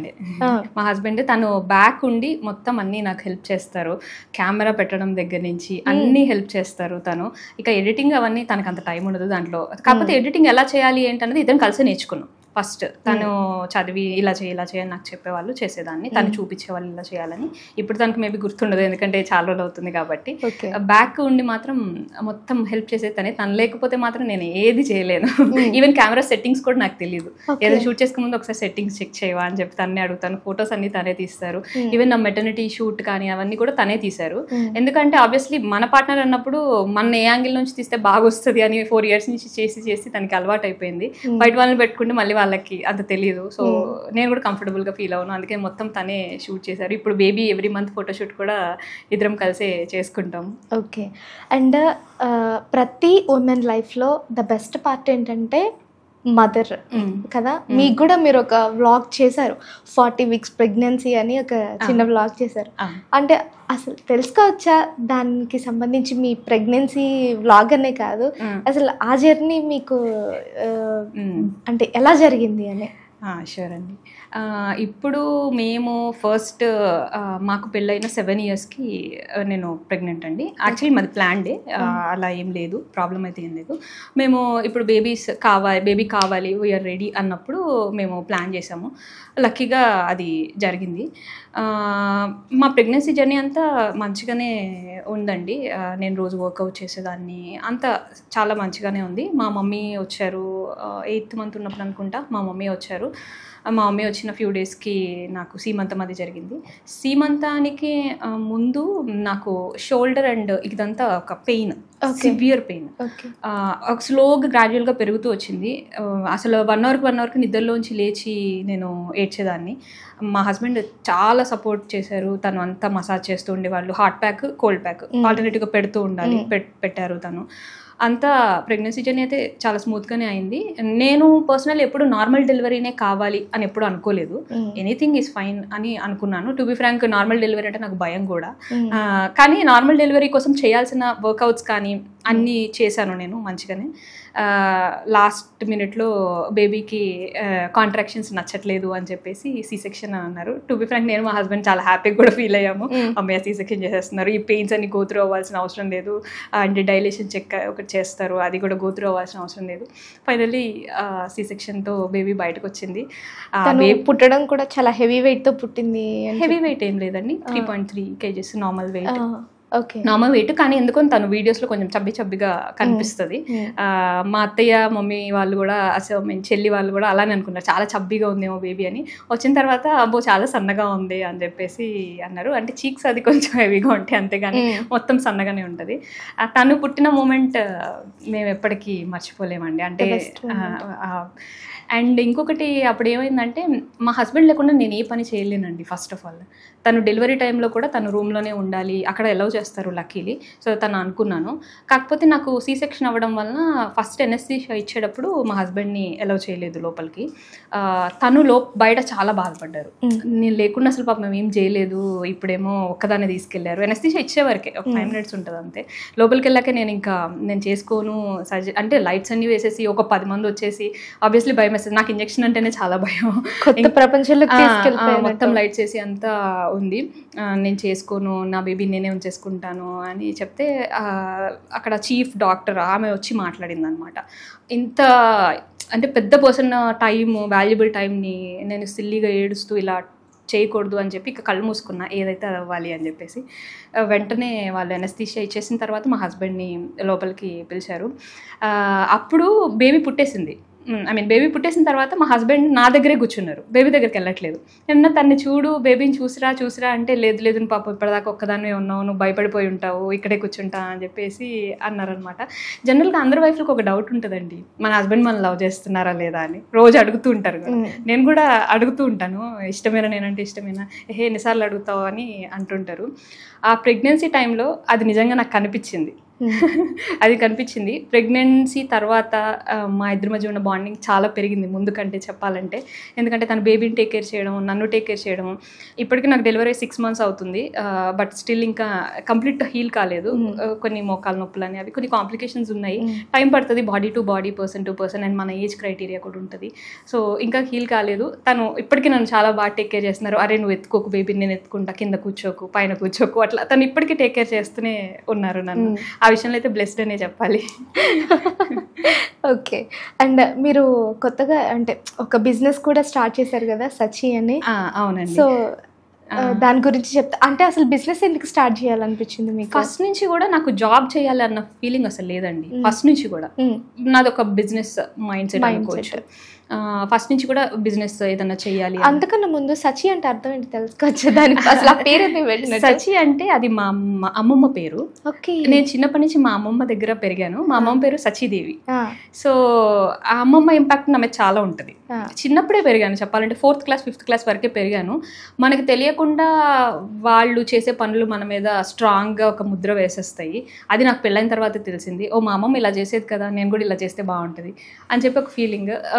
మా హస్బెండే తను బ్యాక్ ఉండి మొత్తం అన్నీ నాకు హెల్ప్ చేస్తారు. కెమెరా పెట్టడం దగ్గర నుంచి అన్నీ హెల్ప్ చేస్తారు తను. ఇక ఎడిటింగ్ అవన్నీ తనకు అంత టైం ఉండదు దాంట్లో. కాకపోతే ఎడిటింగ్ ఎలా చేయాలి ఏంటన్నది ఇద్దరం కలిసి నేర్చుకున్నాం. ఫస్ట్ తను చదివి ఇలా చేయాలని నాకు చెప్పేవాళ్ళు, చేసేదాన్ని, తను చూపించేవాళ్ళు ఇలా చేయాలని. ఇప్పుడు తనకు మేబీ గుర్తుండదు ఎందుకంటే చాలా రోజులు అవుతుంది కాబట్టి. బ్యాక్ ఉండి మాత్రం మొత్తం హెల్ప్ చేసేది తనే. తను లేకపోతే మాత్రం నేను ఏది చేయలేను. ఈవెన్ కెమెరా సెట్టింగ్స్ కూడా నాకు తెలియదు. ఏదో షూట్ చేసుకునే ముందు ఒకసారి సెట్టింగ్స్ చెక్ చేయవా అని చెప్పి తన్నే అడుగుతాను. ఫొటోస్ అన్ని తనే తీస్తారు. ఈవెన్ నా మెటర్నిటీ షూట్ కానీ అవన్నీ కూడా తనే తీశారు. ఎందుకంటే ఆబ్వియస్లీ మన పార్ట్నర్ అన్నప్పుడు మన ఏ యాంగిల్ నుంచి తీస్తే బాగా వస్తుంది అని 4 years నుంచి చేసి తనకి అలవాటు అయిపోయింది. బయట వాళ్ళని పెట్టుకుంటే మళ్ళీ వాళ్ళకి అంత తెలియదు. సో నేను కూడా కంఫర్టబుల్గా ఫీల్ అవును, అందుకే మొత్తం తనే షూట్ చేశారు. ఇప్పుడు బేబీ ఎవ్రీ మంత్ ఫోటోషూట్ కూడా ఇద్దరం కలిసే చేసుకుంటాం. ఓకే. అండ్ ప్రతి ఉమెన్ లైఫ్లో ద బెస్ట్ పార్ట్ ఏంటంటే మదర్ కదా. మీకు కూడా మీరు ఒక వ్లాగ్ చేశారు, 40 weeks ప్రెగ్నెన్సీ అని ఒక చిన్న వ్లాగ్ చేశారు. అంటే అసలు తెలుసుకోవచ్చా దానికి సంబంధించి, మీ ప్రెగ్నెన్సీ వ్లాగ్ అనే కాదు అసలు ఆ జర్నీ మీకు అంటే ఎలా జరిగింది అని? షూర్ అండి. ఇప్పుడు మేము ఫస్ట్ మాకు పెళ్ళైన 7 yearsకి నేను ప్రెగ్నెంట్ అండి. యాక్చువల్లీ మాది ప్లాన్డే, అలా ఏం లేదు, ప్రాబ్లం అయితే ఏం లేదు. మేము ఇప్పుడు బేబీ కావాలి వీఆర్ రెడీ అన్నప్పుడు మేము ప్లాన్ చేసాము. లక్కీగా అది జరిగింది. మా ప్రెగ్నెన్సీ జర్నీ అంతా మంచిగానే ఉందండి. నేను రోజు వర్కౌట్ చేసేదాన్ని, అంతా చాలా మంచిగానే ఉంది. మా మమ్మీ వచ్చారు 8th month ఉన్నప్పుడు అనుకుంటా, మా మమ్మీ వచ్చారు. మా మమ్మీ వచ్చిన ఫ్యూ డేస్కి నాకు సీమంతం అది జరిగింది. సీమంతానికి ముందు నాకు షోల్డర్ అండ్ ఇదంతా ఒక పెయిన్, సివియర్ పెయిన్, స్లోగా గ్రాడ్యువల్గా పెరుగుతూ వచ్చింది. అసలు 1 hourకి నిద్రలోంచి లేచి నేను ఏడ్చేదాన్ని. మా హస్బెండ్ చాలా సపోర్ట్ చేశారు. తను అంతా మసాజ్ చేస్తూ ఉండేవాళ్ళు. హాట్ ప్యాక్, కోల్డ్ ప్యాక్ ఆల్టర్నేటివ్గా పెడుతూ ఉండాలి, పెట్టారు తను. అంతా ప్రెగ్నెన్సీ జర్నీ అయితే చాలా స్మూత్గానే అయింది. నేను పర్సనల్ ఎప్పుడు నార్మల్ డెలివరీనే కావాలి అని ఎప్పుడు అనుకోలేదు. ఎనీథింగ్ ఈజ్ ఫైన్ అని అనుకున్నాను. To be frank, normal delivery అంటే నాకు భయం కూడా. కానీ నార్మల్ డెలివరీ కోసం చేయాల్సిన వర్కౌట్స్ కానీ అన్నీ చేశాను నేను మంచిగానే. లాస్ట్ మినిట్లో బేబీకి కాంట్రాక్షన్స్ నచ్చట్లేదు అని చెప్పేసి C-section అన్నారు. టు బి ఫ్రాంక్, నేను మా హస్బెండ్ చాలా హ్యాపీగా కూడా ఫీల్ అయ్యాము. అమ్మయ్య C-section చేసేస్తున్నారు, ఈ పెయిన్స్ అన్ని గోత్రూ అవ్వాల్సిన అవసరం లేదు, అండ్ డైలేషన్ చెక్ ఒకటి చేస్తారు, అది కూడా గోత్రూ అవ్వాల్సిన అవసరం లేదు. ఫైనల్లీ C-sectionతో బేబీ బయటకు వచ్చింది. పుట్టడం కూడా చాలా హెవీ వెయిట్తో పుట్టింది. హెవీ వెయిట్ ఏం లేదండి, 3.3 kgs normal weight. Okay, normal weight. కానీ ఎందుకో తను వీడియోస్లో కొంచెం చబ్బిగా కనిపిస్తుంది. మా అత్తయ్య, మమ్మీ వాళ్ళు కూడా, అసలు మేము చెల్లి వాళ్ళు కూడా అలానే అనుకున్నారు, చాలా చబ్బిగా ఉందేమో బేబీ అని. వచ్చిన తర్వాత అబ్బో చాలా సన్నగా ఉంది అని చెప్పేసి అన్నారు. అంటే చీక్స్ అది కొంచెం హెవీగా ఉంటాయి, అంతేగాని మొత్తం సన్నగానే ఉంటుంది. తను పుట్టిన మూమెంట్ మేము ఎప్పటికీ మర్చిపోలేమండి. అంటే అండ్ ఇంకొకటి అప్పుడు ఏమైందంటే, మా హస్బెండ్ లేకుండా నేను ఏ పని చేయలేనండి. ఫస్ట్ ఆఫ్ ఆల్ తను డెలివరీ టైంలో కూడా తను రూమ్లోనే ఉండాలి, అక్కడ అలౌ చేస్తారు లక్కీలీ. సో తను అనుకున్నాను. కాకపోతే నాకు C-section అవ్వడం వలన ఫస్ట్ ఎనస్థీషియా ఇచ్చేటప్పుడు మా హస్బెండ్ని అలౌ చేయలేదు లోపలికి. తను బయట చాలా బాధపడ్డారు. నేను లేకుండా అసలు పాపం మేము ఏం చేయలేదు, ఇప్పుడేమో ఒక్కదాన్ని తీసుకెళ్లారు. ఎనస్థీషియా ఇచ్చేవరకే ఒక 5 minutes ఉంటుంది అంతే. లోపలికి వెళ్ళాక నేను చేసుకోను, అంటే లైట్స్ అన్ని వేసేసి ఒక 10 మంది వచ్చేసి ఆబ్వియస్లీ భయం వేస్తుంది. నాకు ఇంజెక్షన్ అంటేనే చాలా భయం. కొత్త ప్రపంచంలో మొత్తం లైట్స్ వేసి అంతా ఉంది. నేను చేసుకోను, నా బేబీ నేనే ఉంచేసుకుంటాను అని చెప్తే అక్కడ చీఫ్ డాక్టర్ ఆమె వచ్చి మాట్లాడింది అనమాట. ఇంత అంటే పెద్ద పర్సన్ వాల్యుబుల్ టైంని నేను సిల్లీగా ఏడుస్తూ ఇలా చేయకూడదు అని చెప్పి ఇక కళ్ళు మూసుకున్నా, ఏదైతే అది అవ్వాలి అని చెప్పేసి. వెంటనే వాళ్ళు ఎనస్థీషియా ఇచ్చేసిన తర్వాత మా హస్బెండ్ని లోపలికి పిలిచారు. అప్పుడు బేబీ పుట్టేసింది. బేబీ పుట్టేసిన తర్వాత మా హస్బెండ్ నా దగ్గరే కూర్చున్నారు, బేబీ దగ్గరికి వెళ్ళట్లేదు. నిన్న తన్ని చూడు, బేబీని చూసిరా అంటే లేదు పాప ఇప్పటిదాకా ఒక్కదానివే ఉన్నావు, నువ్వు భయపడిపోయి ఉంటావు, ఇక్కడే కూర్చుంటా అని చెప్పేసి అన్నారనమాట. జనరల్గా అందరి వైఫ్లకు ఒక డౌట్ ఉంటుందండి, మన హస్బెండ్ మనం లవ్ చేస్తున్నారా లేదా అని రోజు అడుగుతూ ఉంటారు. నేను కూడా అడుగుతూ ఉంటాను, ఇష్టమేనా, నేనంటే ఇష్టమేనా, ఎన్నిసార్లు అడుగుతావు అని అంటుంటారు. ఆ ప్రెగ్నెన్సీ టైంలో అది నిజంగా నాకు కనిపించింది. ప్రెగ్నెన్సీ తర్వాత మా ఇద్దరి మధ్య ఉన్న బాండింగ్ చాలా పెరిగింది ముందు కంటే చెప్పాలంటే. ఎందుకంటే తను బేబీని టేక్ కేర్ చేయడం, నన్ను టేక్ కేర్ చేయడం. ఇప్పటికీ నాకు డెలివరీ 6 months అవుతుంది, బట్ స్టిల్ ఇంకా కంప్లీట్ హీల్ కాలేదు. కొన్ని మోకాలు నొప్పులని అవి కొన్ని కాంప్లికేషన్స్ ఉన్నాయి, టైం పడుతుంది, body to body, person to person, and మన ఏజ్ క్రైటీరియా కూడా ఉంటుంది. సో ఇంకా హీల్ కాలేదు. తను ఇప్పటికీ నన్ను చాలా బాగా టేక్ కేర్ చేస్తున్నారు. అరే నువ్వు ఎత్తుకోకు బేబీని, నేను ఎత్తుకుంటా, కింద కూర్చోకు, పైన కూర్చోకు, అట్లా తను ఇప్పటికీ టేక్ కేర్ చేస్తూనే ఉన్నారు నన్ను. ఆ విషయంలో అయితే బ్లెస్డ్ అనే చెప్పాలి. ఓకే, అండ్ మీరు కొత్తగా అంటే ఒక బిజినెస్ కూడా స్టార్ట్ చేశారు కదా, సచి అని. అవునండి. సో దాని గురించి చెప్తా. అంటే అసలు బిజినెస్ ఎందుకు స్టార్ట్ చేయాలనిపించింది మీకు? ఫస్ట్ నుంచి కూడా నాకు జాబ్ చేయాలి అన్న ఫీలింగ్ అసలు లేదండి. ఫస్ట్ నుంచి కూడా నాది ఒక బిజినెస్ మైండ్ సెట్ అనుకోవచ్చు. ఫస్ట్ నుంచి కూడా బిజినెస్ ఏదన్నా చేయాలి. అంతకన్నా ముందు సచి అంటే అర్థం ఏంటి తెలుసుకోవచ్చు? దానికి అసలు ఆ పేరు సచి అంటే అది మా అమ్మమ్మ పేరు. నేను చిన్నప్పటి నుంచి మా అమ్మమ్మ దగ్గర పెరిగాను. మా అమ్మమ్మ పేరు సచీదేవి. సో ఆ అమ్మమ్మ ఇంపాక్ట్ నా మీద చాలా ఉంటుంది. చిన్నప్పుడే పెరిగాను చెప్పాలంటే, 4th class 5th class వరకే పెరిగాను. మనకు తెలియకుండా వాళ్ళు చేసే పనులు మన మీద స్ట్రాంగ్గా ఒక ముద్ర వేసేస్తాయి. అది నాకు పెళ్ళైన తర్వాత తెలిసింది. ఓ మా అమ్మమ్మ ఇలా చేసేది కదా, నేను కూడా ఇలా చేస్తే బాగుంటుంది అని చెప్పి ఒక ఫీలింగ్. సో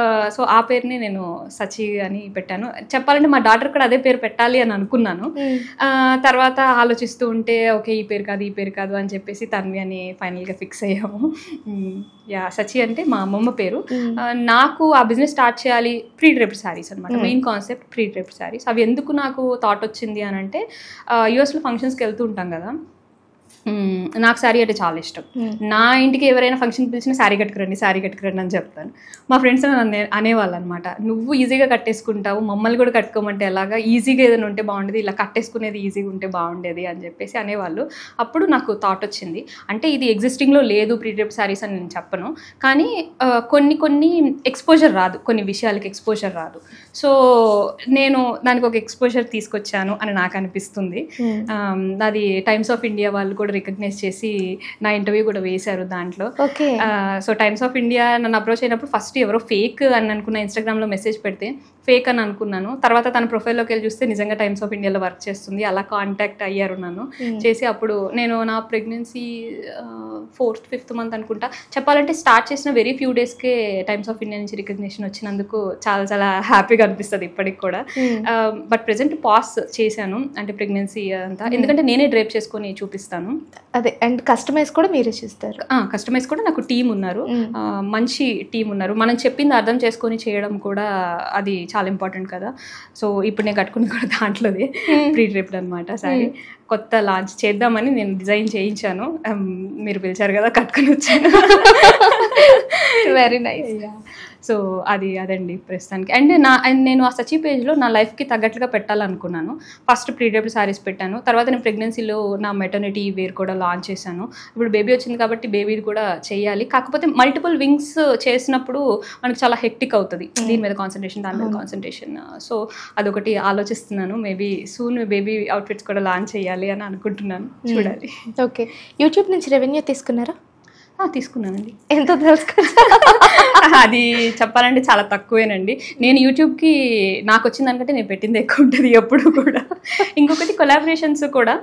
ఆ పేరుని నేను సచి అని పెట్టాను. చెప్పాలంటే మా డాటర్ కూడా అదే పేరు పెట్టాలి అని అనుకున్నాను. తర్వాత ఆలోచిస్తూ ఉంటే ఓకే ఈ పేరు కాదు అని చెప్పేసి తన్వి అని ఫైనల్గా ఫిక్స్ అయ్యాము. సచి అంటే మా అమ్మమ్మ పేరు. నాకు ఆ బిజినెస్ స్టార్ట్ చేయాలి ప్రీ డ్రెప్డ్ శారీస్ అనమాట. Main concept pre draped saris. అవి ఎందుకు నాకు థాట్ వచ్చింది అని అంటే యూఎస్లో ఫంక్షన్స్కి వెళ్తూ ఉంటాం కదా, నాకు శారీ అంటే చాలా ఇష్టం. నా ఇంటికి ఎవరైనా ఫంక్షన్ పిలిచినా శారీ కట్టుకురండి అని చెప్తాను. మా ఫ్రెండ్స్ అనేవాళ్ళు అనమాట, నువ్వు ఈజీగా కట్టేసుకుంటావు, మమ్మల్ని కూడా కట్టుకోమంటే ఎలాగా, ఈజీగా ఏదైనా ఉంటే బాగుండేది, ఇలా కట్టేసుకునేది ఈజీగా ఉంటే బాగుండేది అని చెప్పేసి అనేవాళ్ళు. అప్పుడు నాకు థాట్ వచ్చింది, అంటే ఇది ఎగ్జిస్టింగ్లో లేదు ప్రీ డ్రెప్డ్ శారీస్ అని నేను చెప్పను, కానీ కొన్ని ఎక్స్పోజర్ రాదు, కొన్ని విషయాలకి ఎక్స్పోజర్ రాదు. సో నేను దానికి ఒక ఎక్స్పోజర్ తీసుకొచ్చాను అని నాకు అనిపిస్తుంది. అది టైమ్స్ ఆఫ్ ఇండియా వాళ్ళు కూడా రికగ్నైజ్ చేసి నా ఇంటర్వ్యూ కూడా వేశారు దాంట్లో. సో టైమ్స్ ఆఫ్ ఇండియా నన్ను అప్రోచ్ అయినప్పుడు ఫస్ట్ ఎవరో ఫేక్ అని అనుకున్న, ఇన్స్టాగ్రామ్లో మెసేజ్ పెడితే ఫేక్ అని అనుకున్నాను. తర్వాత తన ప్రొఫైల్లోకి వెళ్ళి చూస్తే నిజంగా టైమ్స్ ఆఫ్ ఇండియాలో వర్క్ చేస్తుంది. అలా కాంటాక్ట్ అయ్యారు నన్ను చేసి. అప్పుడు నేను నా ప్రెగ్నెన్సీ 4th 5th మంత్ అనుకుంటా, చెప్పాలంటే స్టార్ట్ చేసిన వెరీ ఫ్యూ డేస్కే టైమ్స్ ఆఫ్ ఇండియా నుంచి రికగ్నిషన్ వచ్చినందుకు చాలా చాలా హ్యాపీగా అనిపిస్తుంది ఇప్పటికి కూడా. బట్ ప్రెజెంట్ పాస్ చేశాను, అంటే ప్రెగ్నెన్సీ అంతా, ఎందుకంటే నేనే డ్రైప్ చేసుకొని చూపిస్తాను. అదే, అండ్ కస్టమైజ్ కూడా మీరే చేస్తారు? కస్టమైజ్ కూడా నాకు టీం ఉన్నారు, మంచి టీం ఉన్నారు. మనం చెప్పింది అర్థం చేసుకొని చేయడం కూడా అది చాలా ఇంపార్టెంట్ కదా. సో ఇప్పుడు నేను కట్టుకుని కూడా దాంట్లోదే ప్రీ డ్రిప్డ్ అనమాట శారీ. కొత్త లాంచ్ చేద్దామని నేను డిజైన్ చేయించాను, మీరు పిలిచారు కదా కట్టుకుని వచ్చాను. Very nice. సో అదండి ప్రస్తుతానికి. అండ్ నేను ఆ సచి పేజ్లో నా లైఫ్కి తగ్గట్లుగా పెట్టాలనుకున్నాను. ఫస్ట్ ప్రీ డ్రెప్డ్ శారీస్ పెట్టాను, తర్వాత నేను ప్రెగ్నెన్సీలో నా మెటర్నిటీ వేర్ కూడా లాంచ్ చేశాను. ఇప్పుడు బేబీ వచ్చింది కాబట్టి బేబీది కూడా చేయాలి. కాకపోతే మల్టిపుల్ వింగ్స్ చేసినప్పుడు మనకు చాలా హెక్టిక్ అవుతుంది, దీని మీద కాన్సన్ట్రేషన్, దాని మీద కాన్సన్ట్రేషన్. సో అదొకటి ఆలోచిస్తున్నాను. మేబీ సూన్ బేబీ అవుట్ఫిట్స్ కూడా లాంచ్ చేయాలి అని అనుకుంటున్నాను, చూడాలి. ఓకే, యూట్యూబ్ నుంచి రెవెన్యూ తీసుకున్నారా? తీసుకున్నానండి. ఎంత తెలుసుకోవచ్చు? అది చెప్పాలంటే చాలా తక్కువేనండి. నేను యూట్యూబ్కి నాకు వచ్చిన దానికంటే నేను పెట్టింది ఎక్కువ ఉంటుంది ఎప్పుడు కూడా. ఇంకొకటి కొలాబరేషన్స్ కూడా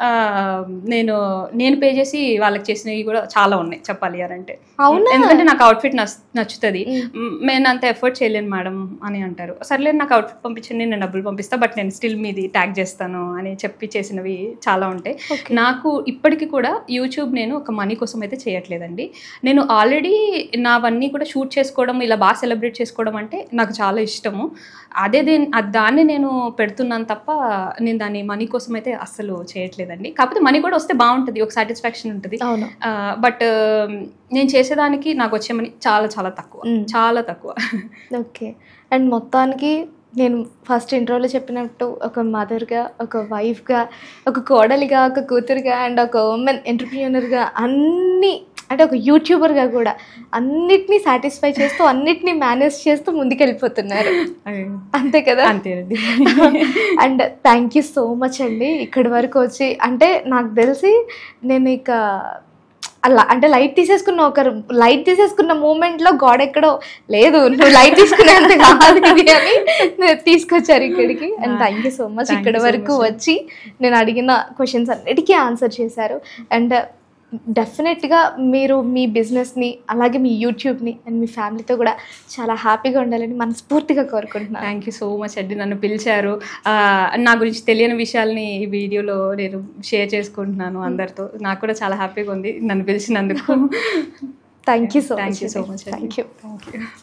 నేను పే చేసి వాళ్ళకి చేసినవి కూడా చాలా ఉన్నాయి చెప్పాలి అంటే. ఎందుకంటే నాకు అవుట్ఫిట్ నచ్చుతుంది, నేను అంత ఎఫర్ట్ చేయలేను మేడం అని అంటారు. సర్లే నాకు అవుట్ఫిట్ పంపించండి, నేను డబ్బులు పంపిస్తాను, బట్ నేను స్టిల్ మీది ట్యాగ్ చేస్తాను అని చెప్పి చేసినవి చాలా ఉంటాయి. నాకు ఇప్పటికీ కూడా యూట్యూబ్ నేను ఒక మనీ కోసం అయితే చేయట్లేదు. నేను ఆల్రెడీ నావన్నీ కూడా షూట్ చేసుకోవడం, ఇలా బాగా సెలబ్రేట్ చేసుకోవడం అంటే నాకు చాలా ఇష్టము. దాన్ని నేను పెడుతున్నాను తప్ప నేను దాన్ని మనీ కోసం అయితే అస్సలు చేయట్లేదండి. కాకపోతే మనీ కూడా వస్తే బాగుంటుంది, ఒక సాటిస్ఫాక్షన్ ఉంటుంది. బట్ నేను చేసేదానికి నాకు వచ్చే మనీ చాలా చాలా తక్కువ, చాలా తక్కువ. ఓకే, అండ్ మొత్తానికి నేను ఫస్ట్ ఇంట్రోలో చెప్పినట్టు ఒక మదర్గా, ఒక వైఫ్గా, ఒక కోడలిగా, ఒక కూతురుగా, అండ్ ఒక ఉమెన్ ఎంటర్‌ప్రెన్యూర్‌గా, అన్నీ అంటే ఒక యూట్యూబర్గా కూడా అన్నిటినీ సాటిస్ఫై చేస్తూ, అన్నిటినీ మేనేజ్ చేస్తూ ముందుకెళ్ళిపోతున్నారు, అంతే కదా? అంతేనండి. And thank you so much అండి ఇక్కడి వరకు వచ్చి. అంటే నాకు తెలిసి నేను ఇక అలా అంటే లైట్ తీసేసుకున్న మూమెంట్లో గాడ్ ఎక్కడో లేదు, నువ్వు లైట్ తీసుకునేంత కాదు ఇది అని తీసుకొచ్చారు ఇక్కడికి. And thank you so much ఇక్కడి వరకు వచ్చి నేను అడిగిన క్వశ్చన్స్ అన్నిటికీ ఆన్సర్ చేశారు. అండ్ డెఫినెట్గా మీరు మీ బిజినెస్ని, అలాగే మీ యూట్యూబ్ని అండ్ మీ ఫ్యామిలీతో కూడా చాలా హ్యాపీగా ఉండాలని మనస్ఫూర్తిగా కోరుకుంటున్నాను. థ్యాంక్ యూ సో మచ్ అండి, నన్ను పిలిచారు. నా గురించి తెలియని విషయాల్ని ఈ వీడియోలో నేను షేర్ చేసుకుంటున్నాను అందరితో. నాకు కూడా చాలా హ్యాపీగా ఉంది నన్ను పిలిచినందుకు. Thank you so much. Thank you.